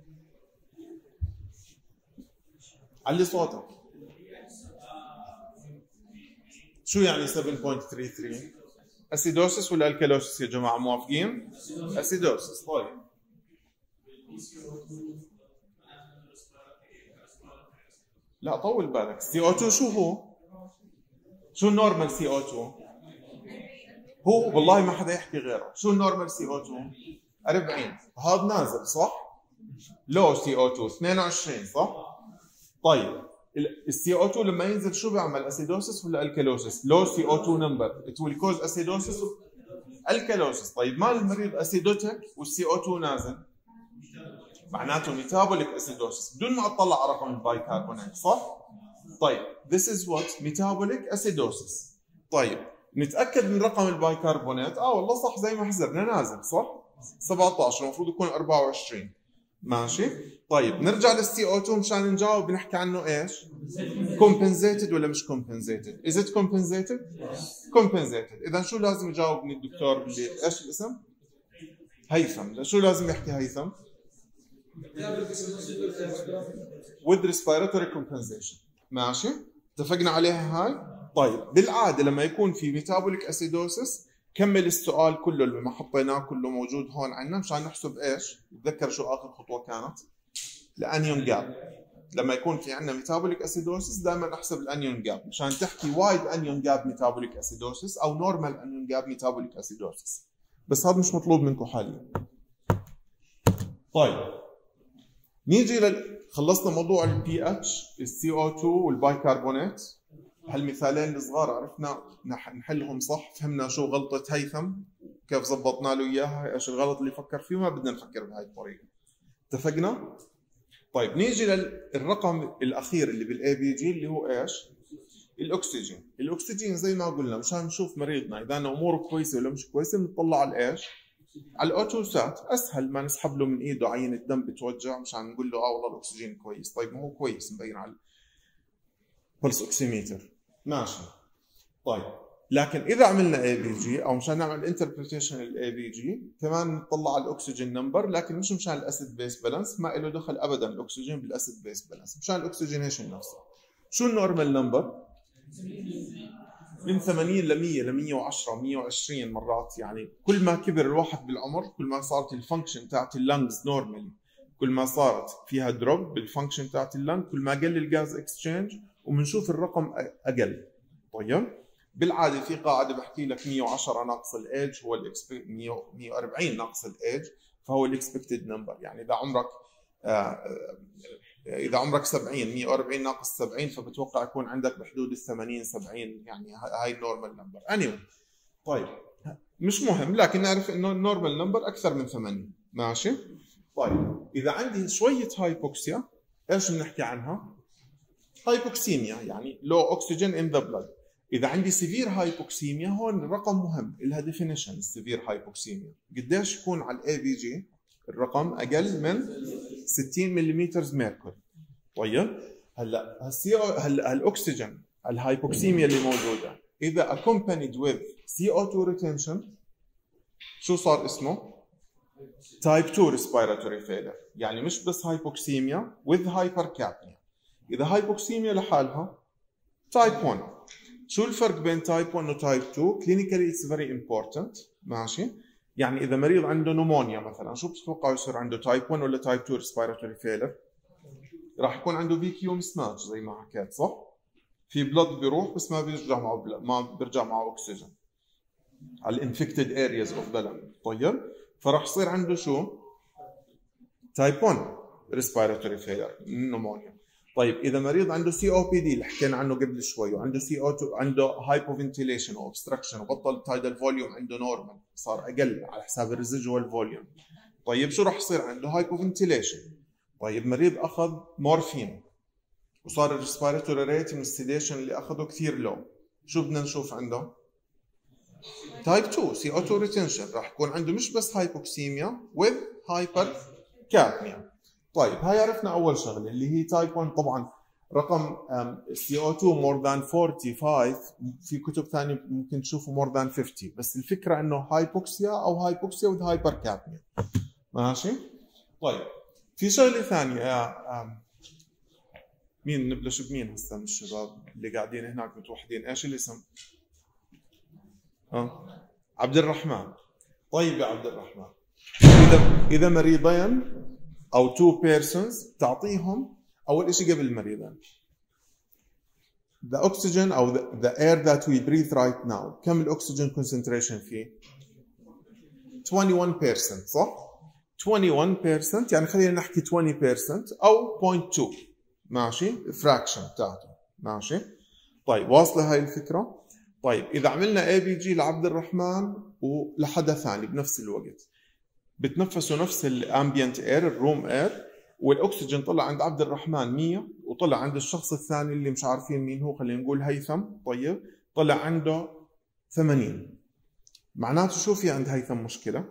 علي صوتك. شو يعني سبعة فاصلة ثلاثة وثلاثين؟ اسيدوسس ولا الكالوسس يا جماعه موافقين؟ اسيدوسس. طيب لا طول بالك سي او اثنين شو هو؟ شو النورمال سي او اثنين؟ هو والله ما حدا يحكي غيره. شو النورمال سي او اثنين؟ أربعين. هذا نازل صح؟ لو سي او اثنين اثنين وعشرين صح؟ طيب السي او اثنين لما ينزل شو بيعمل؟ اسيدوسس ولا الكالوسس؟ لو سي او اثنين نمبر ات ويل كوز اسيدوسس الكالوسس. طيب مال المريض اسيدوتك والسي او اثنين نازل معناته ميتابوليك اسيدوسس بدون ما اطلع على رقم البايكربونات صح؟ طيب this is what metabolic acidosis. طيب نتاكد من رقم البايكربونات. اه والله صح زي ما حزرنا نازل صح؟ سبعة عشر المفروض يكون أربعة وعشرين ماشي. طيب نرجع للسي او اثنين مشان نجاوب نحكي عنه ايش؟ compensated ولا مش compensated؟ is it compensated؟ compensated. اذا شو لازم يجاوبني الدكتور اللي ايش الاسم؟ هيثم. شو لازم يحكي هيثم؟ with respiratory compensation ماشي. اتفقنا عليها هاي. طيب بالعاده لما يكون في ميتابوليك اسيدوسس كمل السؤال كله اللي ما حطيناه كله موجود هون عندنا مشان نحسب ايش؟ تذكر شو اخر خطوه كانت؟ الانيون جاب. لما يكون في عندنا ميتابوليك اسيدوسس دائما احسب الانيون جاب مشان تحكي وايد انيون جاب ميتابوليك اسيدوسس او نورمال انيون جاب ميتابوليك اسيدوسس. بس هذا مش مطلوب منكم حاليا. طيب نيجي لل خلصنا موضوع البي اتش السي او اثنين والبايكربونات. هالمثالين الصغار عرفنا نحلهم صح. فهمنا شو غلطه هيثم كيف زبطنا له اياها ايش الغلط اللي فكر فيه ما بدنا نفكر بهاي الطريقه. اتفقنا؟ طيب نيجي للرقم الاخير اللي بالاي بي جي اللي هو ايش؟ الاكسجين. الاكسجين زي ما قلنا مشان نشوف مريضنا اذا اموره كويسه ولا مش كويسه بنطلع على ايش؟ على الاوتوسات. اسهل ما نسحب له من ايده عينه دم بتوجع مشان نقول له اه والله الاكسجين كويس. طيب ما هو كويس مبين على بلس اوكسيميتر ماشي. طيب لكن اذا عملنا اي بي جي او مشان نعمل انتربريتيشن للاي بي جي كمان نطلع على الاكسجين نمبر لكن مش مشان الاسيد بيس بالانس. ما له دخل ابدا الاكسجين بالاسيد بيس بالانس مشان الاكسجينيشن نفسه. شو النورمال نمبر؟ من ثمانين ل مية ل مية وعشرة مية وعشرين مرات. يعني كل ما كبر الواحد بالعمر كل ما صارت الفانكشن تاعت اللنجز نورمالي، كل ما صارت فيها دروب بالفانكشن تاعت اللنج كل ما قل الجاز اكسشينج وبنشوف الرقم اقل. طيب بالعاده في قاعده بحكي لك مية وعشرة ناقص الايدج هو الاكسبكت، مية وأربعين ناقص الايدج فهو الاكسبكتد نمبر. يعني اذا عمرك آه اذا عمرك سبعين مية وأربعين ناقص سبعين فبتوقع يكون عندك بحدود ال ثمانين سبعين، يعني هاي النورمال نمبر. anyway طيب مش مهم، لكن نعرف انه النورمال نمبر اكثر من ثمانين. ماشي. طيب اذا عندي شويه هايبوكسيا ايش بنحكي عنها؟ هايبوكسيميا، يعني لو اوكسجين ان ذا بلد. اذا عندي سيفير هايبوكسيميا هون الرقم مهم، لها ديفينيشن. السيفير هايبوكسيميا قديش يكون على الاي بي جي الرقم اقل من ستين ملم ميركوري. طيب هلا هالسي هلا الاكسجين الهايبوكسيميا اللي موجوده اذا accompanied with سي أو تو retention شو صار اسمه؟ تايب تو respiratory failure. يعني مش بس هايبوكسيميا with hypercapnia. اذا هايبوكسيميا لحالها تايب واحد. شو الفرق بين تايب واحد وتايب اثنين؟ clinically it's very important. ماشي. يعني اذا مريض عنده نمونيا مثلا شو بتتوقعوا يصير عنده تايب واحد ولا تايب اثنين respiratory failure؟ راح يكون عنده في كيو مسماتش زي ما حكيت صح؟ في بلد بيروح بس ما بيرجع معه بلا. ما بيرجع معه اكسجين على الانفكتد ارياز اوف ذا لنج. طيب فراح يصير عنده شو؟ تايب واحد respiratory failure نمونيا. طيب اذا مريض عنده سي او بي دي اللي حكينا عنه قبل شوي وعنده سي او اثنين عنده هايبوفنتيليشن او اوبستراكشن وبطل التايدال فوليوم عنده نورمال صار اقل على حساب الريزيجوال فوليوم. طيب شو راح يصير عنده؟ هايبوفنتيليشن. طيب مريض اخذ مورفين وصار الريسبيراتوري ريت من السيديشن اللي اخذه كثير لو، شو بدنا نشوف عنده؟ تايب اثنين سي او اثنين ريتنشن. راح يكون عنده مش بس هايبوكسيميا with hypercapnia. طيب هاي عرفنا اول شغله اللي هي تايب واحد. طبعا رقم سي او اثنين مور ذان خمسة وأربعين في كتب ثانيه ممكن تشوفوا مور ذان خمسين، بس الفكره انه هايبوكسيا او هايبوكسيا with hypercapnia. ماشي. طيب في شغله ثانيه يا مين نبلش بمين هسه من الشباب اللي قاعدين هناك متوحدين؟ ايش الاسم؟ اه عبد الرحمن. طيب يا عبد الرحمن اذا اذا مريضين او تو بيرسونز تعطيهم اول شيء قبل المريضين the oxygen او the, the air that we breathe right now كم الاكسجين concentration فيه؟ واحد وعشرين بالمية صح؟ واحد وعشرين بالمية يعني خلينا نحكي عشرين بالمية او صفر فاصلة اثنين. ماشي. فراكشن بتاعته. ماشي. طيب واصله هاي الفكره؟ طيب اذا عملنا اي بي جي لعبد الرحمن ولحدا ثاني بنفس الوقت بتنفسوا نفس الامبيانت اير الروم اير والاكسجين طلع عند عبد الرحمن مية وطلع عند الشخص الثاني اللي مش عارفين مين هو خلينا نقول هيثم. طيب طلع عنده ثمانين. معناته شو في عند هيثم مشكله؟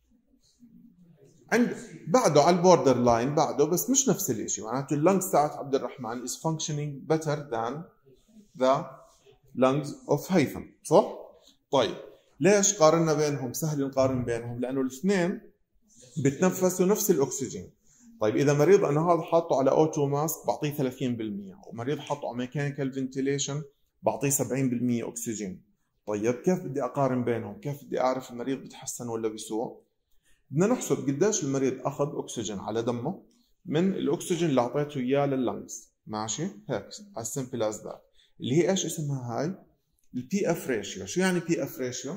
عند بعده على البوردر لاين بعده بس مش نفس الشيء. معناته اللنجز تاعت عبد الرحمن is functioning better than the lungs of هيثم صح؟ طيب ليش قارنا بينهم؟ سهل نقارن بينهم لانه الاثنين بتنفسوا نفس الاكسجين. طيب اذا مريض انا هذا حاطه على اوتو ماسك بعطيه ثلاثين بالمية ومريض حاطه على ميكانيكال فنتيليشن بعطيه سبعين بالمية اكسجين. طيب كيف بدي اقارن بينهم؟ كيف بدي اعرف المريض بتحسن ولا بيسوء؟ بدنا نحسب قديش المريض اخذ اكسجين على دمه من الاكسجين اللي اعطيته اياه لللنجز. ماشي هيك as simple as that اللي هي ايش اسمها هاي؟ البي اف ريشيو. شو يعني بي اف ريشيو؟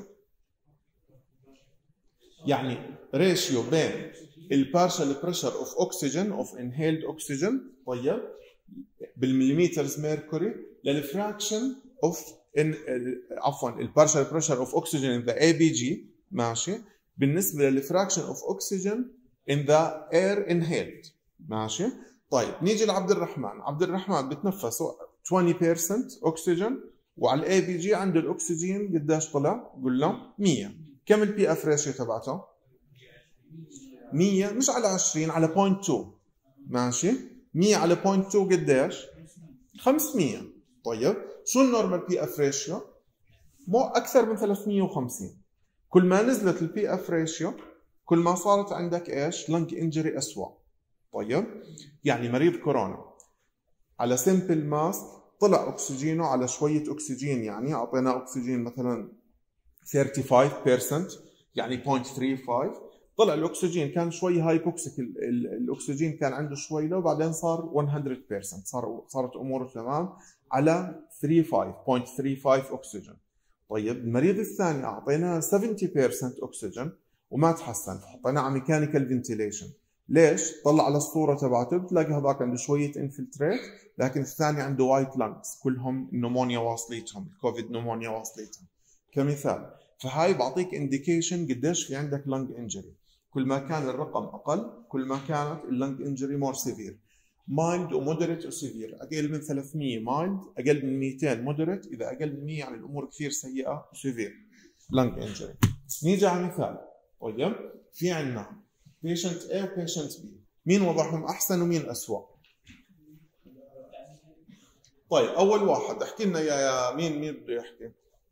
يعني ريشيو بين البارشال بريشر اوف اوكسجين اوف انهيلد اوكسجين طيب بالمليمترز ميركوري للفراكشن اوف ان عفوا البارشال بريشر اوف اوكسجين ان ذا اي بي جي. ماشي. بالنسبه للفراكشن اوف اوكسجين ان ذا اير انهيلد. ماشي. طيب نيجي لعبد الرحمن. عبد الرحمن بتنفس عشرين بالمية اكسجين وعلى الاي بي جي عنده الاكسجين قديش طلع؟ قلنا مية. كم البي اف ريشيو تبعته؟ مية مش على عشرين على صفر فاصلة اثنين. ماشي. مية على صفر فاصلة اثنين قديش؟ خمسمية. طيب شو النورمال بي اف ريشيو؟ مو اكثر من ثلاثمية وخمسين. كل ما نزلت البي اف ريشيو كل ما صارت عندك ايش؟ لنج انجري اسوء. طيب يعني مريض كورونا على سمبل ماسك طلع اكسجينه على شويه اكسجين، يعني اعطيناه اكسجين مثلا خمسة وثلاثين بالمية يعني صفر فاصلة ثلاثة وثلاثين، طلع الاكسجين كان شوي هايبوكسيك، الاكسجين كان عنده شوي له، وبعدين صار مية بالمية، صار صارت اموره تمام على ثلاثة وثلاثين صفر فاصلة ثلاثة وثلاثين اكسجين. طيب المريض الثاني اعطيناه سبعين بالمية اكسجين وما تحسن، فحطيناه على ميكانيكال فنتيليشن. ليش؟ طلع على الصوره تبعته بتلاقي هذاك عنده شويه انفلتريت، لكن الثاني عنده وايت لانجز، كلهم النمونيا واصليتهم، الكوفيد نمونيا واصليتهم كمثال. فهاي بعطيك انديكيشن قديش في عندك لانج انجري. كل ما كان الرقم اقل كل ما كانت اللانج انجري مور سيفير. مايلد ومودريت وسيفير، اقل من ثلاثمية مايلد، اقل من مئتين مودريت، اذا اقل من مية يعني الامور كثير سيئه سيفير لانج انجري. نيجي على مثال. طيب في عندنا بيشنت A وبيشنت B، مين وضعهم احسن ومين اسوء؟ طيب اول واحد احكي لنا يا يا مين مين بده يحكي؟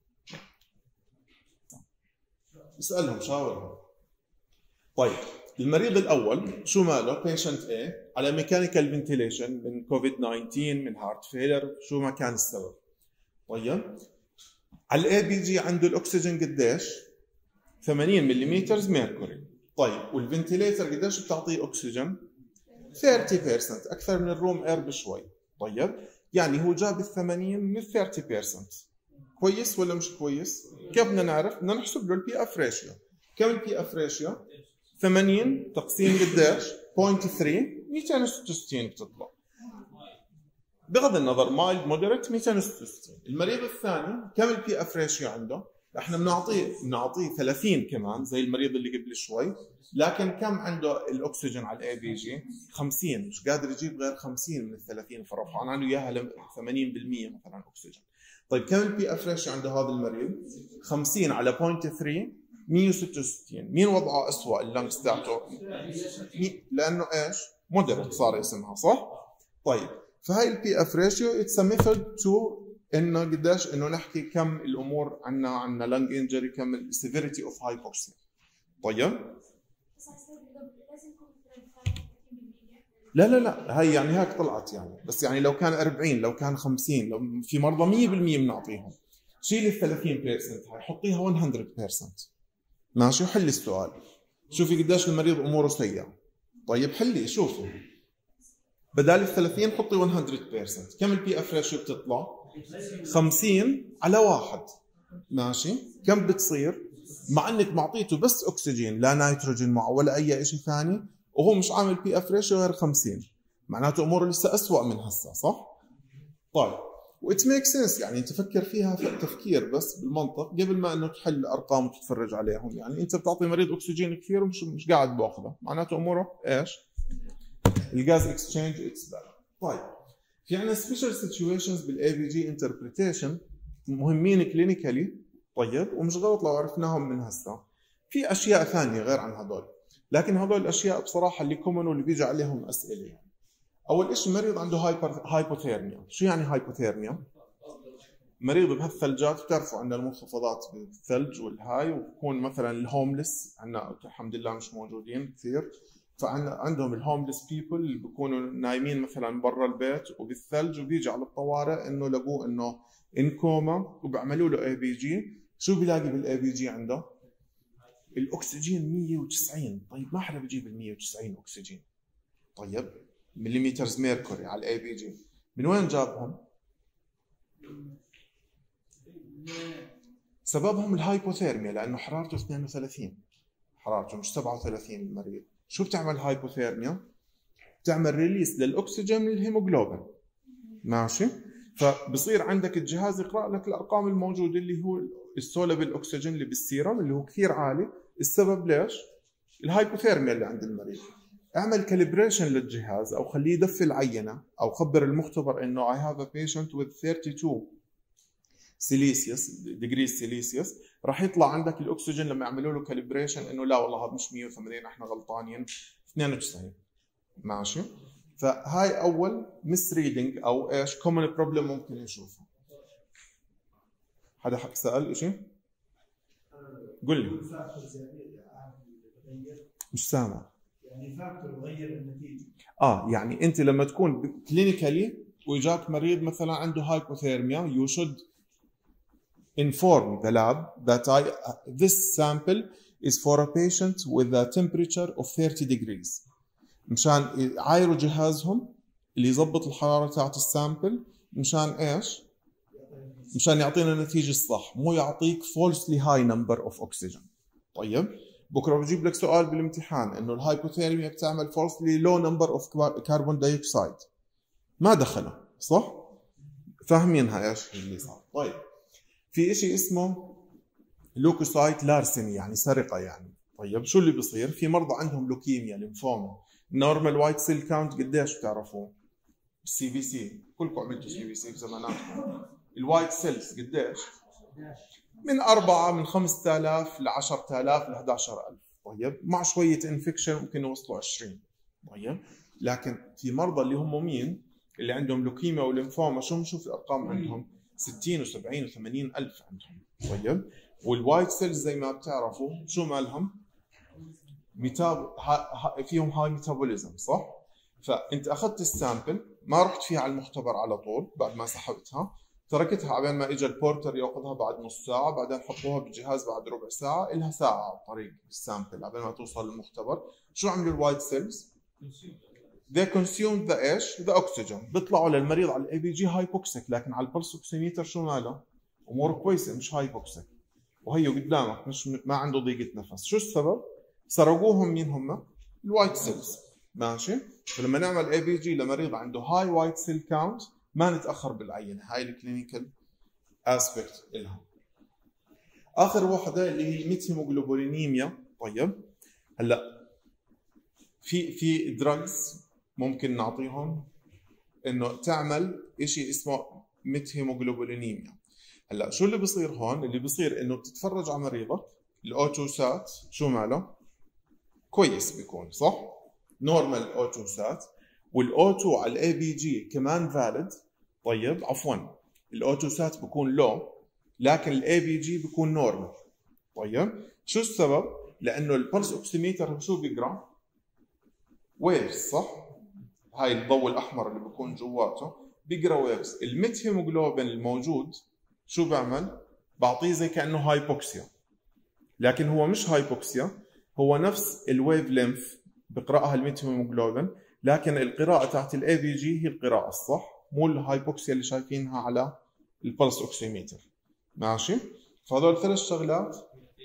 اسالهم شاورهم. طيب المريض الاول شو ماله؟ بيشنت A على ميكانيكال فنتيليشن من كوفيد تسعة عشر، من هارت فيلر، شو ما كان السبب. طيب على الاي بي جي عنده الاكسجين قديش؟ ثمانين ملم ميركوري. طيب والفنتيليتر قديش بتعطيه اكسجين؟ ثلاثين بالمية، اكثر من الروم اير بشوي. طيب يعني هو جاب ال ثمانين من ثلاثين بالمية، كويس ولا مش كويس؟ كيف بدنا نعرف؟ بدنا نحسب له البي اف ريشيو. كم البي اف ريشيو؟ ثمانين تقسيم قديش؟ صفر فاصلة ثلاثة، مئتين وستة وستين بتطلع. بغض النظر مايلد مودريت مئتين وستة وستين. المريض الثاني كم البي اف ريشيو عنده؟ احنا بنعطيه بنعطيه ثلاثين كمان زي المريض اللي قبل شوي، لكن كم عنده الاكسجين على الاي بي جي؟ خمسين، مش قادر يجيب غير خمسين من ال ثلاثين، فرفعنا عنه اياها ل ثمانين بالمية مثلا اكسجين. طيب كم البي اف ريشيو عند هذا المريض؟ خمسين على صفر فاصلة ثلاثة مئة وستة وستين. مين وضعه اسوء اللانجز تاعته؟ لانه ايش؟ مودريت صار اسمها، صح؟ طيب فهاي البي اف ريشيو اتس ا ميثود تو انه قديش انه نحكي كم الامور عندنا عندنا لانج انجري، كم السيفيريتي اوف هايبوكسيا. طيب لا لا لا هي يعني هيك طلعت يعني، بس يعني لو كان أربعين لو كان خمسين، لو في مرضى مية بالمية بنعطيهم. شيل ال ثلاثين بالمية هاي حطيها مية بالمية. ماشي، وحلي السؤال. شوفي قديش المريض اموره سيئه. طيب حلي شوفي، بدال ال ثلاثين حطي مية بالمية. كم البي اف ريشيو بتطلع؟ خمسين على واحد. ماشي، كم بتصير؟ مع انك معطيته بس اكسجين، لا نيتروجين معه ولا اي شيء ثاني، وهو مش عامل بي اف ريشيو غير خمسين، معناته اموره لسه اسوء من هسه، صح؟ طيب وات ميك سنس، يعني انت فكر فيها تفكير بس بالمنطق قبل ما انه تحل ارقام وتتفرج عليهم. يعني انت بتعطي مريض اكسجين كثير ومش مش قاعد باخذه، معناته اموره ايش؟ الغاز اكسشينج اتس باد. طيب في عندنا سبيشال سيتويشنز بالاي بي جي انتربريتيشن مهمين كلينيكالي. طيب ومش غلط لو عرفناهم من هسه. في اشياء ثانيه غير عن هدول، لكن هدول الاشياء بصراحه اللي كومن واللي بيجي عليهم اسئله. يعني اول شيء مريض عنده هايبر هايبوثيرميا. شو يعني هايبوثيرميا؟ مريض بهالثلجات، بتعرفوا عندنا المنخفضات بالثلج والهاي، وبكون مثلا الهوملس عندنا الحمد لله مش موجودين كثير، فعندهم الهوملس بيبل اللي بيكونوا نايمين مثلا برا البيت وبالثلج، وبيجي على الطوارئ انه لقوه انه ان كوما وبيعملوا له اي بي جي. شو بيلاقي بالاي بي جي عنده؟ الاكسجين مية وتسعين. طيب ما حدا بيجيب ال مية وتسعين اكسجين. طيب مليمترز ميركوري على الاي بي جي، من وين جابهم؟ سببهم الهايبوثيرميا، لانه حرارته اثنين وثلاثين، حرارته مش سبعة وثلاثين. المريض شو بتعمل هايبوثيرميا؟ بتعمل ريليس للاكسجين من الهيموغلوبين. ماشي، فبصير عندك الجهاز يقرا لك الارقام الموجوده اللي هو السولبل اكسجين اللي بالسيرم اللي هو كثير عالي. السبب ليش؟ الهايبوثيرميا اللي عند المريض. اعمل كاليبريشن للجهاز او خليه يدفي العينه، او خبر المختبر انه I have a patient with ثلاثة وثلاثين سيليسيوس ديجري سيليسيوس، راح يطلع عندك الاكسجين لما يعملوا له كاليبريشن انه لا والله هذا مش مية وثمانين احنا غلطانين اثنين وتسعين. ماشي، فهاي اول مس ريدنج او ايش كومن بروبلم ممكن نشوفها. حدا سأل شيء؟ قل لي. مش سامع. يعني فاكتور يغير النتيجه. اه يعني انت لما تكون كلينيكالي واجاك مريض مثلا عنده هايبوثيرميا you should inform the lab that I this sample is for a patient with a temperature of thirty degrees مشان يعايروا جهازهم اللي يضبط الحراره تاعت السامبل مشان ايش؟ مشان يعطينا النتيجه الصح، مو يعطيك falsely high number of oxygen. طيب بكره بجيب لك سؤال بالامتحان انه الهايبوثيرميا بتعمل falsely low number of carbon dioxide، ما دخله صح؟ فاهمينها ايش اللي صار. طيب في شيء اسمه لوكوسايت لارسيني يعني سرقه يعني. طيب شو اللي بيصير؟ في مرضى عندهم لوكيميا ليمفوما نورمال وايت سيل كاونت قديش بتعرفوا؟ السي بي سي كلكم عملتوا سي بي سي بزماناتكم. الوايت سيلز قديش؟ من أربعة من خمسة آلاف ل عشرة آلاف ل إحدى عشر ألف. طيب مع شويه انفكشن ممكن يوصلوا عشرين. طيب لكن في مرضى اللي هم مين؟ اللي عندهم لوكيميا وليمفوما شو بنشوف الارقام عندهم؟ ستين وسبعين وثمانين ألف عندهم. طيب والوايت سيلز زي ما بتعرفوا شو مالهم؟ ميتاب فيهم هاي ميتابوليزم صح؟ فانت اخذت السامبل ما رحت فيها على المختبر على طول بعد ما سحبتها، تركتها على ما اجى البورتر ياخذها بعد نص ساعه، بعدين حطوها بالجهاز بعد ربع ساعه، لها ساعه على الطريق السامبل على ما توصل للمختبر. شو عملوا الوايت سيلز؟ they consume the ايش؟ the oxygen. بيطلعوا للمريض على الاي بي جي هايبوكسيك، لكن على البلس اوكسيميتر شو ماله؟ امور كويسه مش هايبوكسيك، وهي قدامك مش ما عنده ضيقه نفس. شو السبب؟ سرقوهم مين هم؟ الوايت سيلز. ماشي؟ فلما نعمل اي بي جي لمريض عنده هاي وايت سيل كاونت ما نتاخر بالعينه، هاي الكلينيكال اسبكت لها. اخر وحده اللي هي الميثيموجلوبولينيميا. طيب هلا في في دراجز ممكن نعطيهم انه تعمل شيء اسمه ميثيموجلوبولينيميا. هلا شو اللي بصير هون؟ اللي بصير انه بتتفرج على مريضك الاوتوسات شو ماله؟ كويس بيكون صح؟ نورمال اوتوسات، والاوتو على الاي بي جي كمان فاليد. طيب عفوا الاوتوسات بيكون لو لكن الاي بي جي بيكون نورمال. طيب شو السبب؟ لانه البلس اوكسيميتر شو بيقرا؟ ويفز صح؟ هاي الضوء الاحمر اللي بيكون جواته بيقرا ويفز. الميثيموجلوبين الموجود شو بعمل؟ بعطيه زي كانه هايبوكسيا، لكن هو مش هايبوكسيا، هو نفس الويف لينث بقراها الميثيموجلوبين، لكن القراءه تاعت الاي بي جي هي القراءه الصح، مو الهايبوكسيا اللي شايفينها على البلس اوكسيميتر. ماشي؟ فهذول ثلاث شغلات.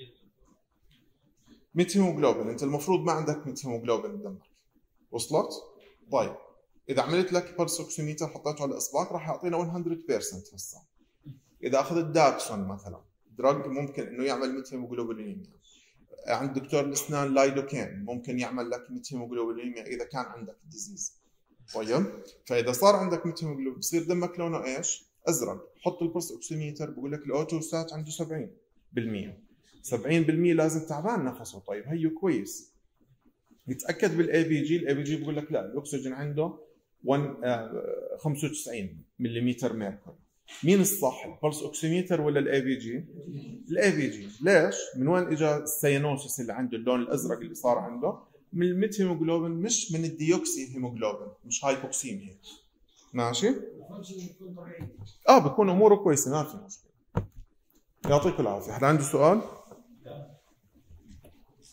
ميثيموجلوبين انت المفروض ما عندك ميثيموجلوبين بدمك. وصلت؟ طيب اذا عملت لك بلس اوكسيميتر حطيته على اصبعك راح يعطينا مية بالمية هسه. اذا اخذت داكسون مثلا دراج ممكن انه يعمل ميثيموجلوبينيميا. عند دكتور الاسنان لايدوكين ممكن يعمل لك ميثيموجلوبينيميا اذا كان عندك الديزيز. طيب فاذا صار عندك ميثيموجلوبين بصير دمك لونه ايش؟ ازرق. حط البلس اوكسيميتر بقول لك الاوتوسات عنده سبعين بالمية. سبعين بالمية لازم تعبان نفسه. طيب هيو كويس. يتاكد بالاي بي جي، الاي بي جي بقول لك لا الاكسجين عنده خمسة وتسعين ملم ميركوري. مين الصح؟ البلس اوكسيميتر ولا الاي بي جي؟ الاي بي جي. ليش؟ من وين اجى السيانوسيس اللي عنده اللون الازرق اللي صار عنده؟ من الميثيموجلوبين مش من الديوكسي هيموجلوبين، مش هايبوكسيميا. ماشي؟ اه بكون اموره كويسه ما في مشكله. يعطيكم العافيه. حدا عنده سؤال؟